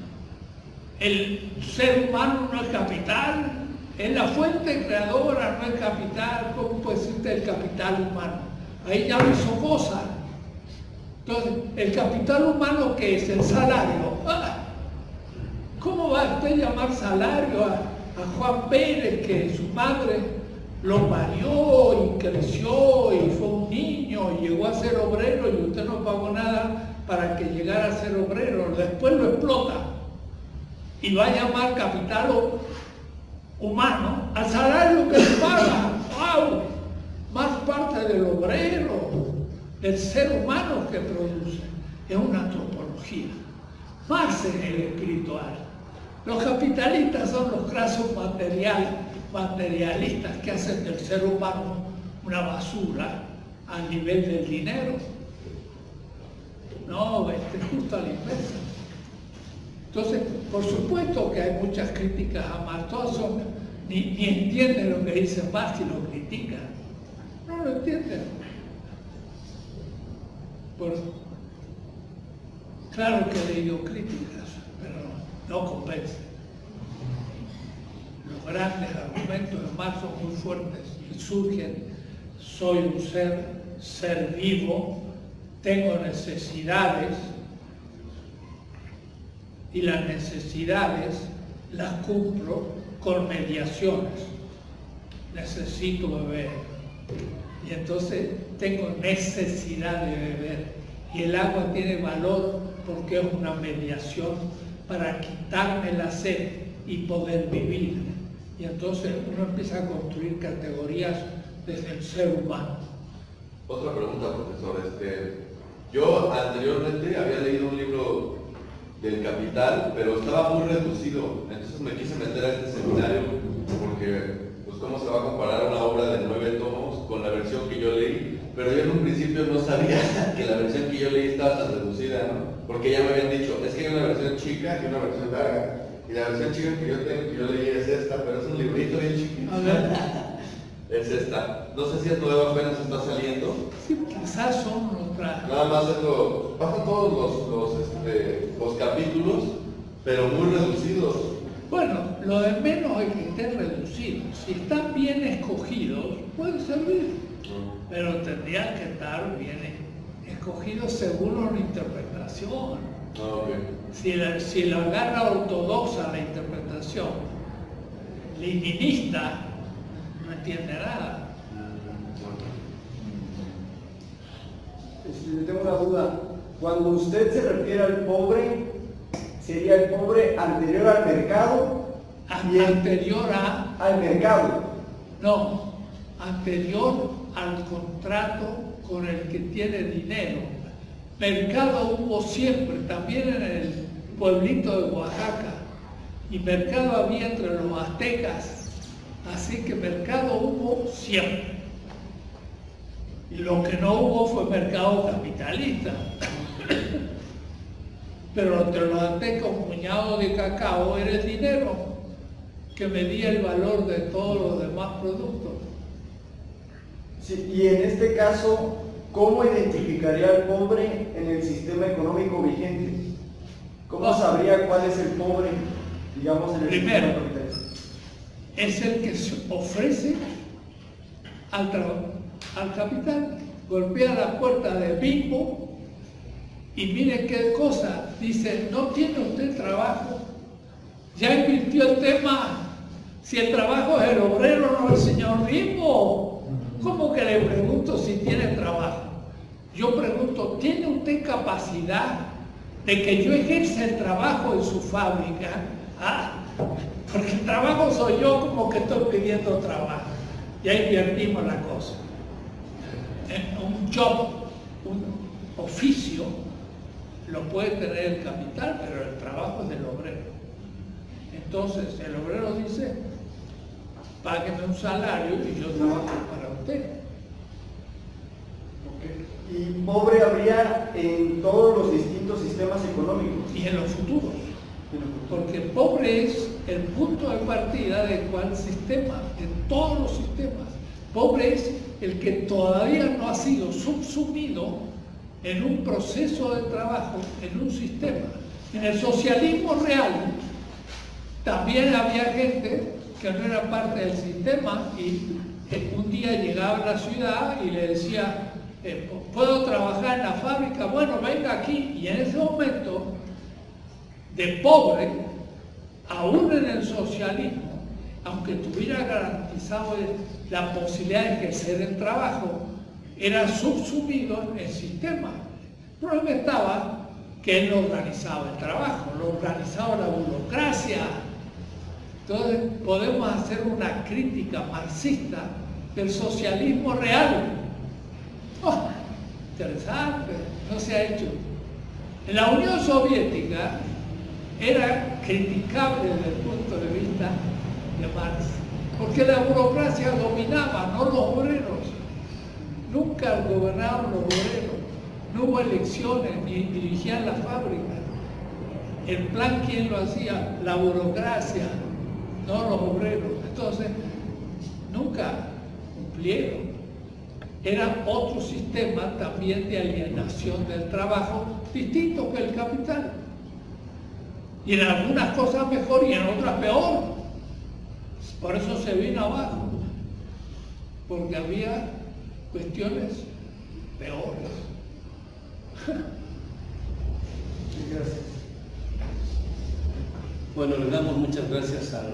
El ser humano no es capital. Es la fuente creadora, no es capital. ¿Cómo puede decirte el capital humano? Ahí ya lo hizo cosa. Entonces, el capital humano, ¿qué es? El salario. ¡Ah! ¿Cómo va usted a llamar salario a, a Juan Pérez, que su madre lo parió y creció y fue un niño y llegó a ser obrero y usted no pagó nada para que llegara a ser obrero? Después lo explota y va a llamar capital humano al salario que le paga. ¡Wow! Más parte del obrero, del ser humano que produce. Es una antropología. Marx es el espiritual. Los capitalistas son los grasos material, materialistas que hacen del ser humano una basura a nivel del dinero. No, este, justo a la inversa. Entonces, por supuesto que hay muchas críticas a Marx, todos son, ni, ni entienden lo que dice Marx y lo critican. No lo entienden. Por, claro que he leído críticas, pero no convence. Los grandes argumentos de Marx son muy fuertes y surgen: soy un ser, ser vivo, tengo necesidades, y las necesidades las cumplo con mediaciones. Necesito beber, y entonces tengo necesidad de beber, y el agua tiene valor porque es una mediación para quitarme la sed y poder vivir. Y entonces uno empieza a construir categorías desde el ser humano. Otra pregunta, profesor. Este, yo anteriormente había leído un libro del Capital, pero estaba muy reducido. Entonces me quise meter a este seminario porque, pues, ¿cómo se va a comparar una obra de nueve tomos con la versión que yo leí? Pero yo en un principio no sabía que la versión que yo leí estaba tan reducida, ¿no? Porque ya me habían dicho, es que hay una versión chica y una versión larga. Y la versión chica que yo tengo, que yo leí, es esta, pero es un librito bien chiquito. A ver. Es esta. No sé si es nueva, apenas está saliendo. Sí, quizás son otras. Nada más es lo, pasan todos los, los, este, los capítulos pero muy reducidos. Bueno, lo de menos es que estén reducidos. Si están bien escogidos, pueden servir, pero tendrían que estar bien escogidos según una interpretación. Ah, okay. Si la, si la agarra ortodoxa la interpretación, leninista, no entiende nada. Si le tengo una duda, cuando usted se refiere al pobre, ¿sería el pobre anterior al mercado? Y el, anterior a... al mercado. No, anterior al contrato con el que tiene dinero. Mercado hubo siempre, también en el pueblito de Oaxaca, y mercado había entre los aztecas, así que mercado hubo siempre. Y lo que no hubo fue mercado capitalista. Pero entre los aztecas un puñado de cacao era el dinero que medía el valor de todos los demás productos. Sí, y en este caso, ¿cómo identificaría al pobre en el sistema económico vigente? ¿Cómo sabría cuál es el pobre, digamos, en el Primero, sistema capitalista? Es el que se ofrece al, al capital, golpea la puerta de Bimbo y mire qué cosa, dice, ¿no tiene usted trabajo? ¿Ya invirtió el tema? Si el trabajo es el obrero, no el señor Bimbo. ¿Cómo que le pregunto si tiene trabajo? Yo pregunto, ¿tiene usted capacidad de que yo ejerza el trabajo en su fábrica? Ah, porque el trabajo soy yo, como que estoy pidiendo trabajo. Ya invertimos la cosa. Un job, un oficio, lo puede tener el capital, pero el trabajo es del obrero. Entonces el obrero dice, págueme un salario y yo trabajo para usted. Okay. Y pobre habría en todos los distintos sistemas económicos. Y en los futuros. Porque pobre es el punto de partida de cuál sistema, de todos los sistemas. Pobre es el que todavía no ha sido subsumido en un proceso de trabajo, en un sistema. En el socialismo real también había gente que no era parte del sistema y un día llegaba a la ciudad y le decía, eh, ¿puedo trabajar en la fábrica? Bueno, venga aquí. Y en ese momento, de pobre, aún en el socialismo, aunque tuviera garantizado la posibilidad de ejercer el trabajo, era subsumido en el sistema. El problema estaba que él no organizaba el trabajo, lo organizaba la burocracia. Entonces podemos hacer una crítica marxista del socialismo real. Oh, interesante, no se ha hecho. En la Unión Soviética era criticable desde el punto de vista de Marx, porque la burocracia dominaba, no los obreros. Nunca gobernaron los obreros, no hubo elecciones ni dirigían la fábrica. El plan, ¿quién lo hacía? La burocracia, no los obreros. Entonces, nunca cumplieron. Era otro sistema también de alienación del trabajo, distinto que el capital. Y en algunas cosas mejor y en otras peor. Por eso se vino abajo, porque había cuestiones peores. Gracias. Bueno, le damos muchas gracias al...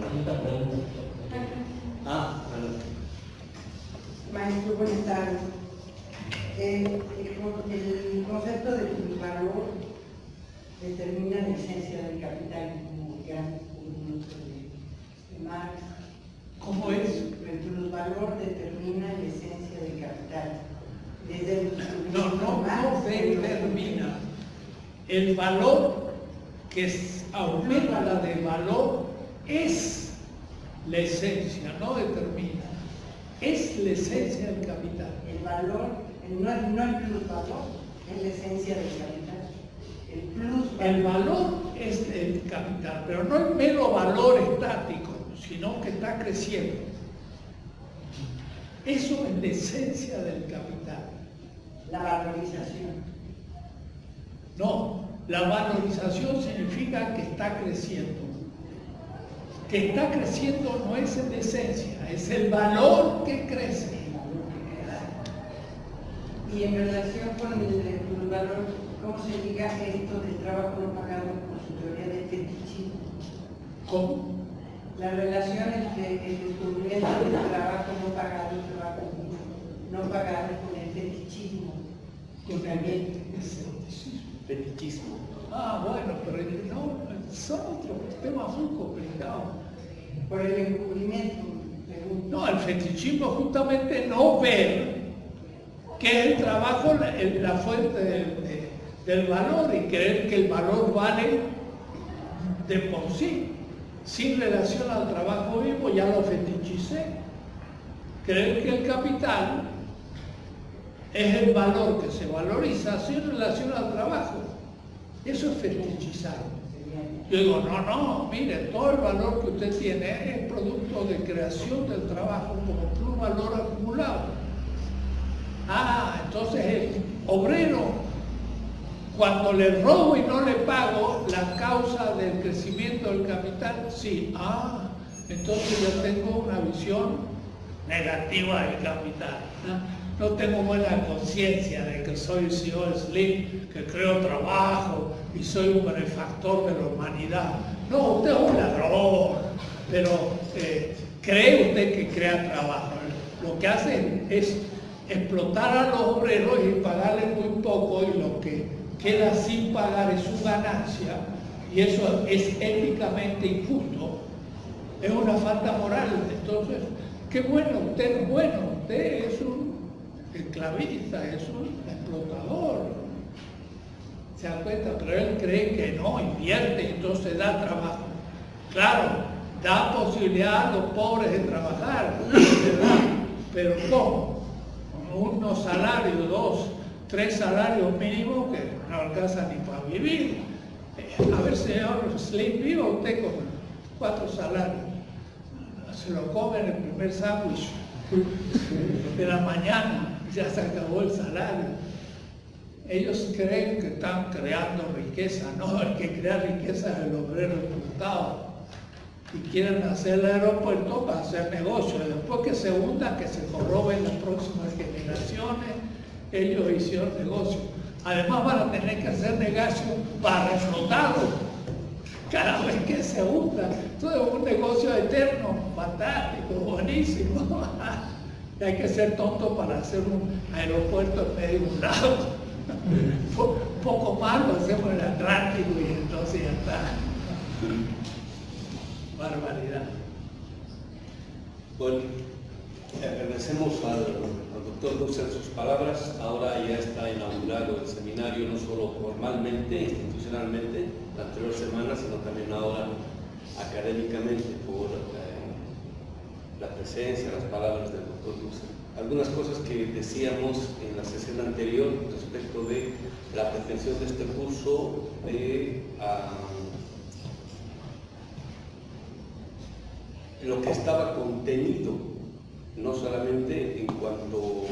Ah, adelante. Maestro, buenas tardes. El, el, el concepto de valor determina la esencia del capital, como gran punto de, de Marx. ¿Cómo es? El valor determina la esencia del capital. Desde el No, no, no determina. El valor que es, aumenta la de valor es la esencia, no determina. Es la esencia del capital. El valor, el, no, no el plusvalor, es la esencia del capital. El plusvalor. El valor es el capital, pero no el mero valor estático, sino que está creciendo. Eso es la esencia del capital. La valorización. No, La valorización significa que está creciendo. Que está creciendo no es en esencia, es el valor que crece. Y en relación con el, el valor, ¿cómo se liga esto del trabajo no pagado con su teoría del fetichismo? ¿Cómo? La relación entre el descubrimiento del trabajo no pagado y trabajo no pagado con el fetichismo. Con el fetichismo. Ah, bueno, pero no, son otros temas muy complicados. Por el encubrimiento, pregunto. No, el fetichismo es justamente no ver que es el trabajo la, la fuente de, de, del valor y creer que el valor vale de por sí. Sin relación al trabajo vivo, ya lo fetichicé. Creer que el capital es el valor que se valoriza sin relación al trabajo. Eso es fetichizar. Yo digo, no, no, mire, todo el valor que usted tiene es producto de creación del trabajo como puro valor acumulado. Ah, entonces el obrero, cuando le robo y no le pago, la causa del crecimiento del capital, sí, ah, entonces yo tengo una visión negativa del capital. No, no tengo buena conciencia de que soy C E O Slim, que creo trabajo y soy un benefactor de la humanidad. No, usted es un ladrón, pero eh, cree usted que crea trabajo. Lo que hacen es explotar a los obreros y pagarles muy poco, y lo que queda sin pagar es su ganancia, y eso es éticamente injusto, es una falta moral. Entonces, qué bueno, usted es bueno, usted es un esclavista, es un explotador, se da cuenta, pero él cree que no, invierte, entonces da trabajo. Claro, da posibilidad a los pobres de trabajar, ¿verdad? Pero ¿cómo? Unos salarios, dos, tres salarios mínimos que no alcanzan ni para vivir. A ver, señor Slim, viva usted con cuatro salarios. Se lo come en el primer sándwich de la mañana, ya se acabó el salario. Ellos creen que están creando riqueza. No, el que crea riqueza es el obrero explotado. Y quieren hacer el aeropuerto para hacer negocio. Y después que se hunda, que se corroben las próximas generaciones, ellos hicieron negocio. Además van a tener que hacer negocio para reflotarlo cada vez que se hunda. Todo es un negocio eterno, fantástico, buenísimo. Y hay que ser tonto para hacer un aeropuerto en medio de un lago. Poco más lo hacemos en el Atlántico y entonces ya está. Barbaridad. Bueno, agradecemos al, al doctor Dussel sus palabras. Ahora ya está inaugurado el seminario, no solo formalmente, institucionalmente, la anterior semana, sino también ahora académicamente por eh, la presencia, las palabras del doctor Dussel. Algunas cosas que decíamos en la sesión anterior respecto de la pretensión de este curso de uh, lo que estaba contenido, no solamente en cuanto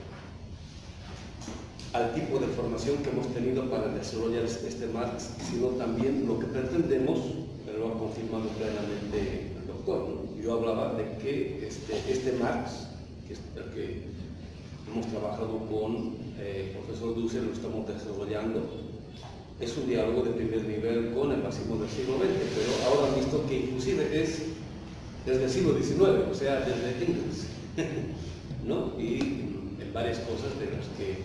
al tipo de formación que hemos tenido para desarrollar este Marx, sino también lo que pretendemos, pero lo ha confirmado plenamente el doctor, ¿no? Yo hablaba de que este, este Marx, que es el que hemos trabajado con eh, el profesor Dussel, lo estamos desarrollando, es un diálogo de primer nivel con el marxismo del siglo veinte, pero ahora han visto que inclusive es desde el siglo diecinueve, o sea, desde Engels, ¿no? Y en varias cosas de las que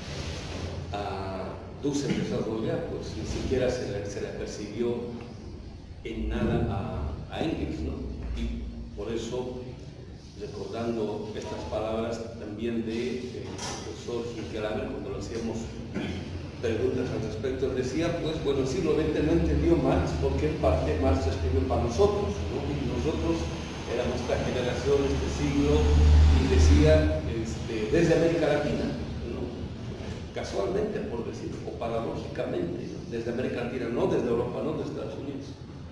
a Dussel desarrolla, pues ni siquiera se le, se le persiguió en nada a, a Engels, ¿no? Y por eso, recordando estas palabras también de eh, profesor Hinkelhammer, cuando le hacíamos preguntas al respecto, él decía, pues bueno, el siglo veinte no entendió Marx porque en parte Marx escribió para nosotros, ¿no? Y nosotros éramos esta generación, este siglo, y decía este, desde América Latina, ¿no? Casualmente, por decir, o paradójicamente, ¿no? Desde América Latina, no desde Europa, no desde Estados Unidos.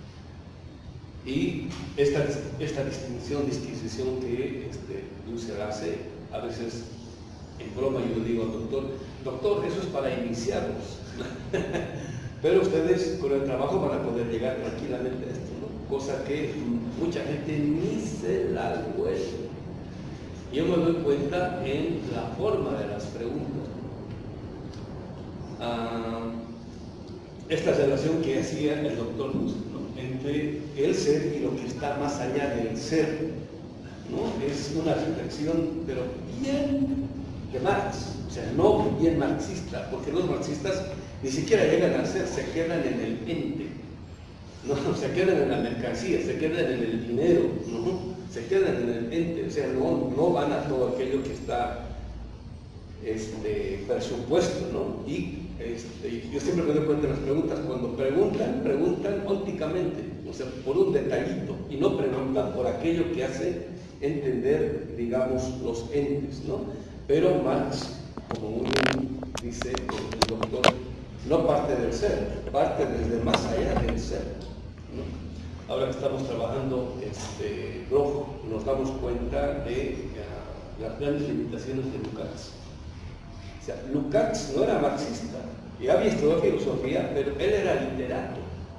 Y esta, esta distinción, disquisición que este, Dussel hace, a veces en broma yo le digo al doctor, doctor, eso es para iniciarlos. Pero ustedes con el trabajo van a poder llegar tranquilamente a esto, ¿no? Cosa que mucha gente ni se la huele. Yo me doy cuenta en la forma de las preguntas. Ah, esta relación que hacía el doctor Luz, ¿no? Entre el ser y lo que está más allá del ser, ¿no? Es una reflexión, pero bien de Marx, o sea, no bien marxista, porque los marxistas ni siquiera llegan al ser, se quedan en el ente, ¿no? Se quedan en la mercancía, se quedan en el dinero, ¿no? Se quedan en el ente, o sea, no, no van a todo aquello que está este, presupuesto, ¿no? Y este, yo siempre me doy cuenta de las preguntas, cuando preguntan, preguntan ópticamente, o sea, por un detallito, y no preguntan por aquello que hace entender, digamos, los entes, ¿no? Pero Marx, como muy bien dice el doctor, no parte del ser, parte desde más allá del ser, ¿no? Ahora que estamos trabajando este blog, nos damos cuenta de uh, las grandes limitaciones de Lukács. O sea, Lukács no era marxista, y había estudiado filosofía, pero él era literato.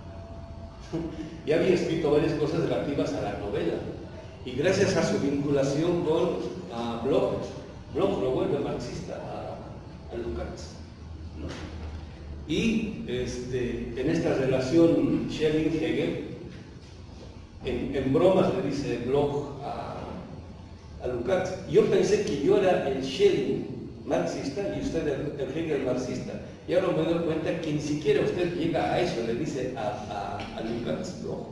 Y había escrito varias cosas relativas a la novela. Y gracias a su vinculación con uh, Bloch, Bloch lo vuelve marxista a, a Lukács, ¿no? Y este, en esta relación Schelling-Hegel, en, en bromas le dice Bloch a, a Lukács, yo pensé que yo era el Schelling marxista y usted el, el Hegel marxista, y ahora me doy cuenta que ni siquiera usted llega a eso, le dice a, a, a Lukács Bloch.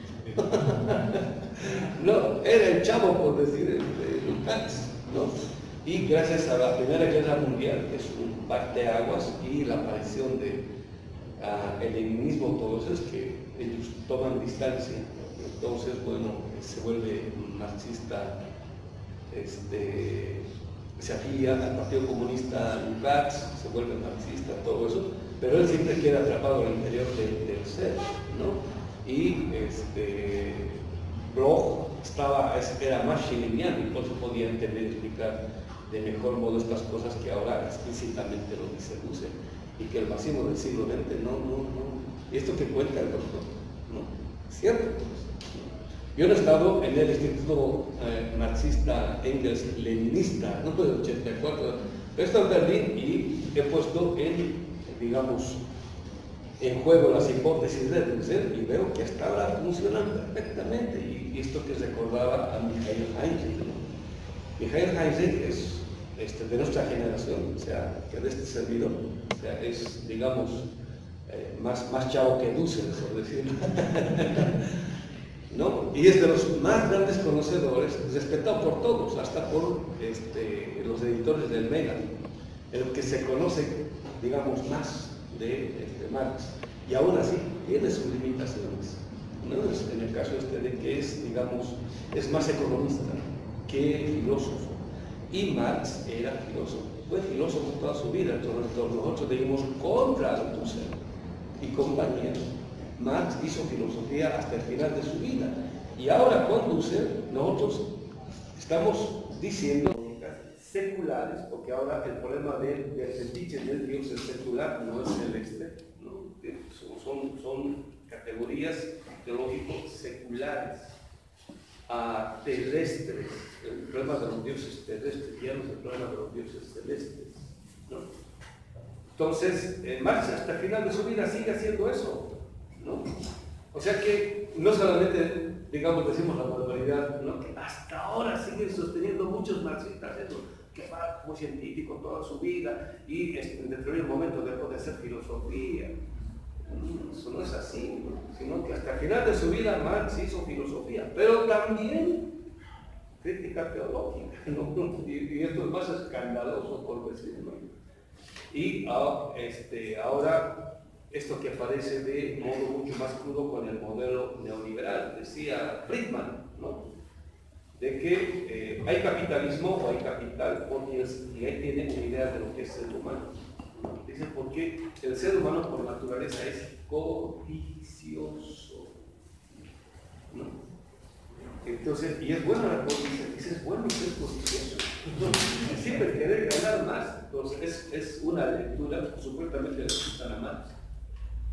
No, era el chavo, por decir, de Lukács, ¿no? Y gracias a la Primera Guerra Mundial, que es un parteaguas, y la aparición del uh, leninismo, todo eso, es que ellos toman distancia. Entonces, bueno, se vuelve marxista, este, se afilia al Partido Comunista Lukács, se vuelve marxista, todo eso, pero él siempre queda atrapado al interior del, del ser, ¿no? Y este, Bloch estaba, era más schellingiano, y por eso podía entender y explicar de mejor modo estas cosas que ahora explícitamente lo dice Husserl, y que el marxismo del siglo veinte no, no, no, y esto que cuenta el doctor, ¿no? ¿Cierto? Yo no he estado en el Instituto eh, Marxista Engels-Leninista, ¿no? Del ochenta y cuatro, pero he estado en Berlín y he puesto en, digamos, en juego las hipótesis de Husserl y veo que hasta ahora funcionan perfectamente, y esto que recordaba a Michael Heinrich, ¿no? Michael Heinrich es este, de nuestra generación, o sea, que de este servidor, o sea, es, digamos, eh, más, más chavo que Husserl, por decirlo, ¿no? Y es de los más grandes conocedores, respetado por todos, hasta por este, los editores del Mega, en el que se conoce, digamos, más de este, Marx, y aún así tiene sus limitaciones, ¿no? En el caso este de que es, digamos, es más economista que filósofo, y Marx era filósofo, fue filósofo toda su vida, entonces nosotros dijimos contra Husserl y compañía. Marx hizo filosofía hasta el final de su vida, y ahora con Husserl nosotros estamos diciendo seculares, porque ahora el problema del, del fetiche del Dios es secular, no es celeste, ¿no? Son, son categorías teológicas seculares, a terrestres. El problema de los dioses terrestres ya no es el problema de los dioses celestes, ¿no? Entonces, eh, Marx hasta el final de su vida sigue haciendo eso, ¿no? O sea que no solamente, digamos, decimos la barbaridad, ¿no? Que hasta ahora siguen sosteniendo muchos marxistas eso, que Marx fue científico toda su vida y en determinado momento dejó de hacer filosofía. Eso no es así, ¿no? Sino que hasta el final de su vida Marx hizo filosofía, pero también crítica teológica, ¿no? Y, y esto es más escandaloso, por decirlo. Y ah, este, ahora esto que aparece de modo mucho más crudo con el modelo neoliberal, decía Friedman, ¿no? De que eh, hay capitalismo o hay capital, porque es, y ahí tienen una idea de lo que es ser humano. Dice porque el ser humano por naturaleza es codicioso, ¿no? Entonces, y es bueno la codicia, dice es bueno ser codicioso, siempre querer ganar más. Entonces es, es una lectura, supuestamente le gustan a Marx,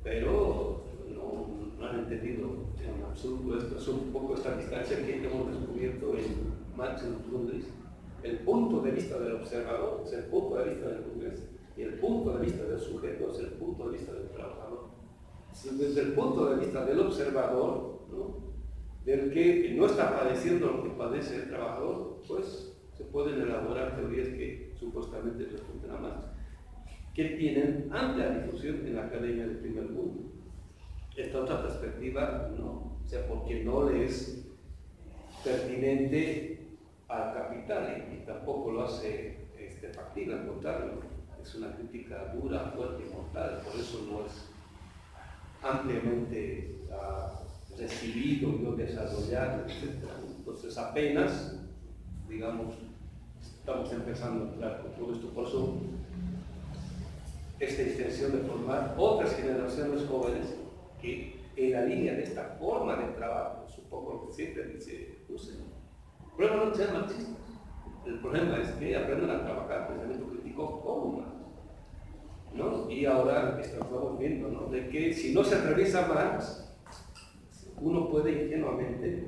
pero no, no han entendido en absoluto esto. Es un poco esta distancia que hemos descubierto en Marx y los Grundrisse. El punto de vista del observador es el punto de vista del burgués, y el punto de vista del sujeto es el punto de vista del trabajador. Desde el punto de vista del observador, ¿no?, del que no está padeciendo lo que padece el trabajador, pues se pueden elaborar teorías que supuestamente responden a Marx, que tienen amplia difusión en la academia del primer mundo. Esta otra perspectiva no, o sea, porque no le es pertinente al capital y, y tampoco lo hace este, factible, al contrario, es una crítica dura, fuerte y mortal, por eso no es ampliamente uh, recibido y desarrollado, etcétera. Entonces apenas, digamos, estamos empezando a entrar con todo esto, por eso esta intención de formar otras generaciones jóvenes que en la línea de esta forma de trabajo, supongo lo que siempre dice Husserl, el problema no es ser marxistas, el problema es que aprendan a trabajar, pensamiento crítico como Marx, ¿no? Y ahora estamos viendo, ¿no?, de que si no se atraviesa Marx, uno puede ingenuamente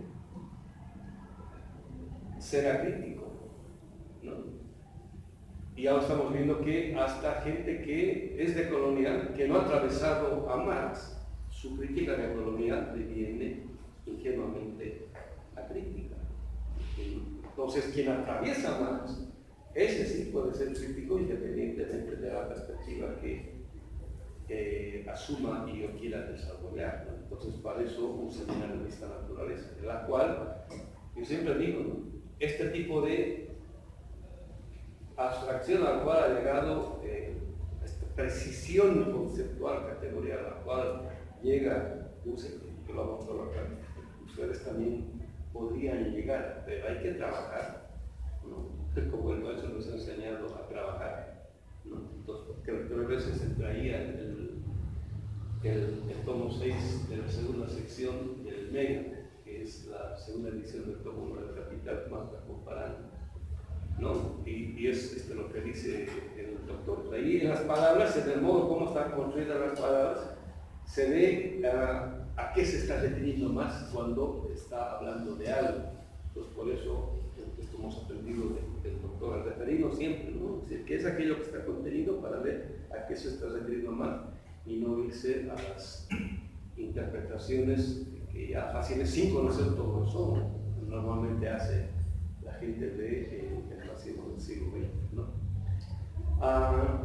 ser acrítico, ¿no? Y ahora estamos viendo que hasta gente que es de colonial, que no ha atravesado a Marx, su crítica de colonial deviene ingenuamente acrítica. Entonces, quien atraviesa Marx, ese sí puede ser crítico independientemente de la perspectiva que eh, asuma y yo quiera desarrollar, ¿no? Entonces, para eso un seminario de esta naturaleza, en la cual, yo siempre digo, ¿no?, este tipo de abstracción a la cual ha llegado, eh, esta precisión conceptual, categorial, a la cual llega Husserl, que lo vamos a trabajar, ustedes también podrían llegar, pero hay que trabajar, ¿no?, como el maestro nos ha enseñado a trabajar, ¿no? Entonces, creo que a veces se traía el, el, el tomo seis de la segunda sección del Mega, que es la segunda edición del tomo uno del Capital, más la comparando, ¿no? Y, y es este, lo que dice el doctor. Ahí en las palabras, en el modo como están construidas las palabras, se ve a, a qué se está refiriendo más cuando está hablando de algo. Pues por eso esto hemos aprendido de, del doctor, al referirnos siempre, ¿no? Es decir, qué es aquello que está contenido para ver a qué se está refiriendo más y no irse a las interpretaciones que ya fáciles sin conocer todo eso, normalmente hace la gente de eh, el racismo del siglo veinte, ¿no? Ah,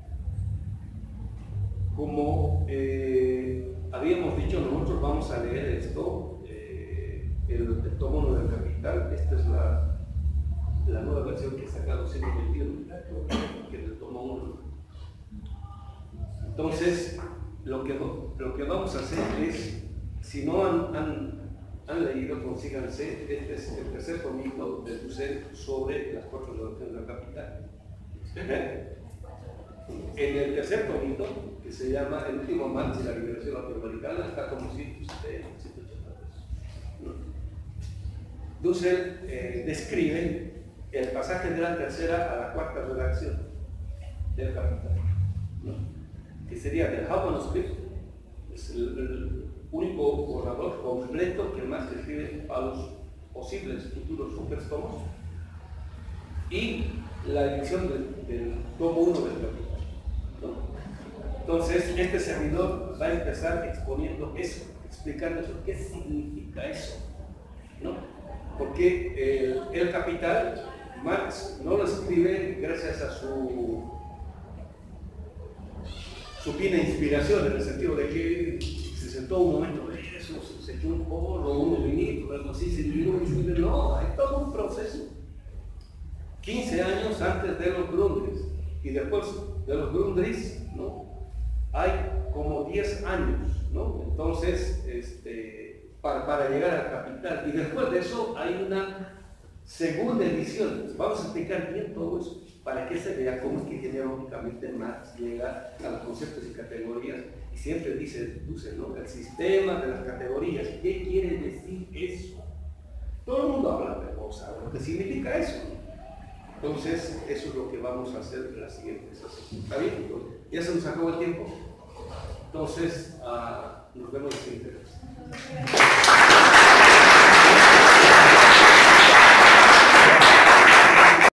como eh, habíamos dicho, nosotros vamos a leer esto, eh, el, el tomo uno del Capital. Esta es la, la nueva versión que he sacado siglo veintiuno, que es el tomo uno. Entonces, lo que, lo que vamos a hacer es, si no han, han, han leído, consíganse, este es el tercer tomito de Husserl sobre las cuatro revoluciones del Capital. ¿Eh? En el tercer tomito, que se llama El último Marx y la liberación latinoamericana, está como ciento ochenta pesos. Husserl eh, describe el pasaje de la tercera a la cuarta redacción del Capital, ¿no?, que sería del Hauptmanuscript, es el, el único borrador completo que más describe a los posibles futuros supertomos, y la edición del, del tomo uno del Capital, ¿no? Entonces, este servidor va a empezar exponiendo eso, explicando eso, qué significa eso, ¿no? Porque el, el Capital, Marx no lo escribe gracias a su su fina inspiración, en el sentido de que se sentó un momento de eso, se echó un porro, unos vinitos, algo así, se dividió y se no, hay todo un proceso. quince años antes de los Grundrisse, y después de los Grundrisse, ¿no?, hay como diez años, ¿no? Entonces, este, para, para llegar al Capital, y después de eso hay una segunda edición. Vamos a explicar bien todo eso, para que se vea cómo es que genealógicamente Marx llega a los conceptos y categorías, y siempre dice, dice, ¿no?, el sistema de las categorías. ¿Qué quiere decir eso? Todo el mundo habla, pero sabe lo que significa eso. Entonces, eso es lo que vamos a hacer en la siguiente sesión. ¿Está bien? ¿Ya se nos acabó el tiempo? Entonces, uh, nos vemos en siguiente vez.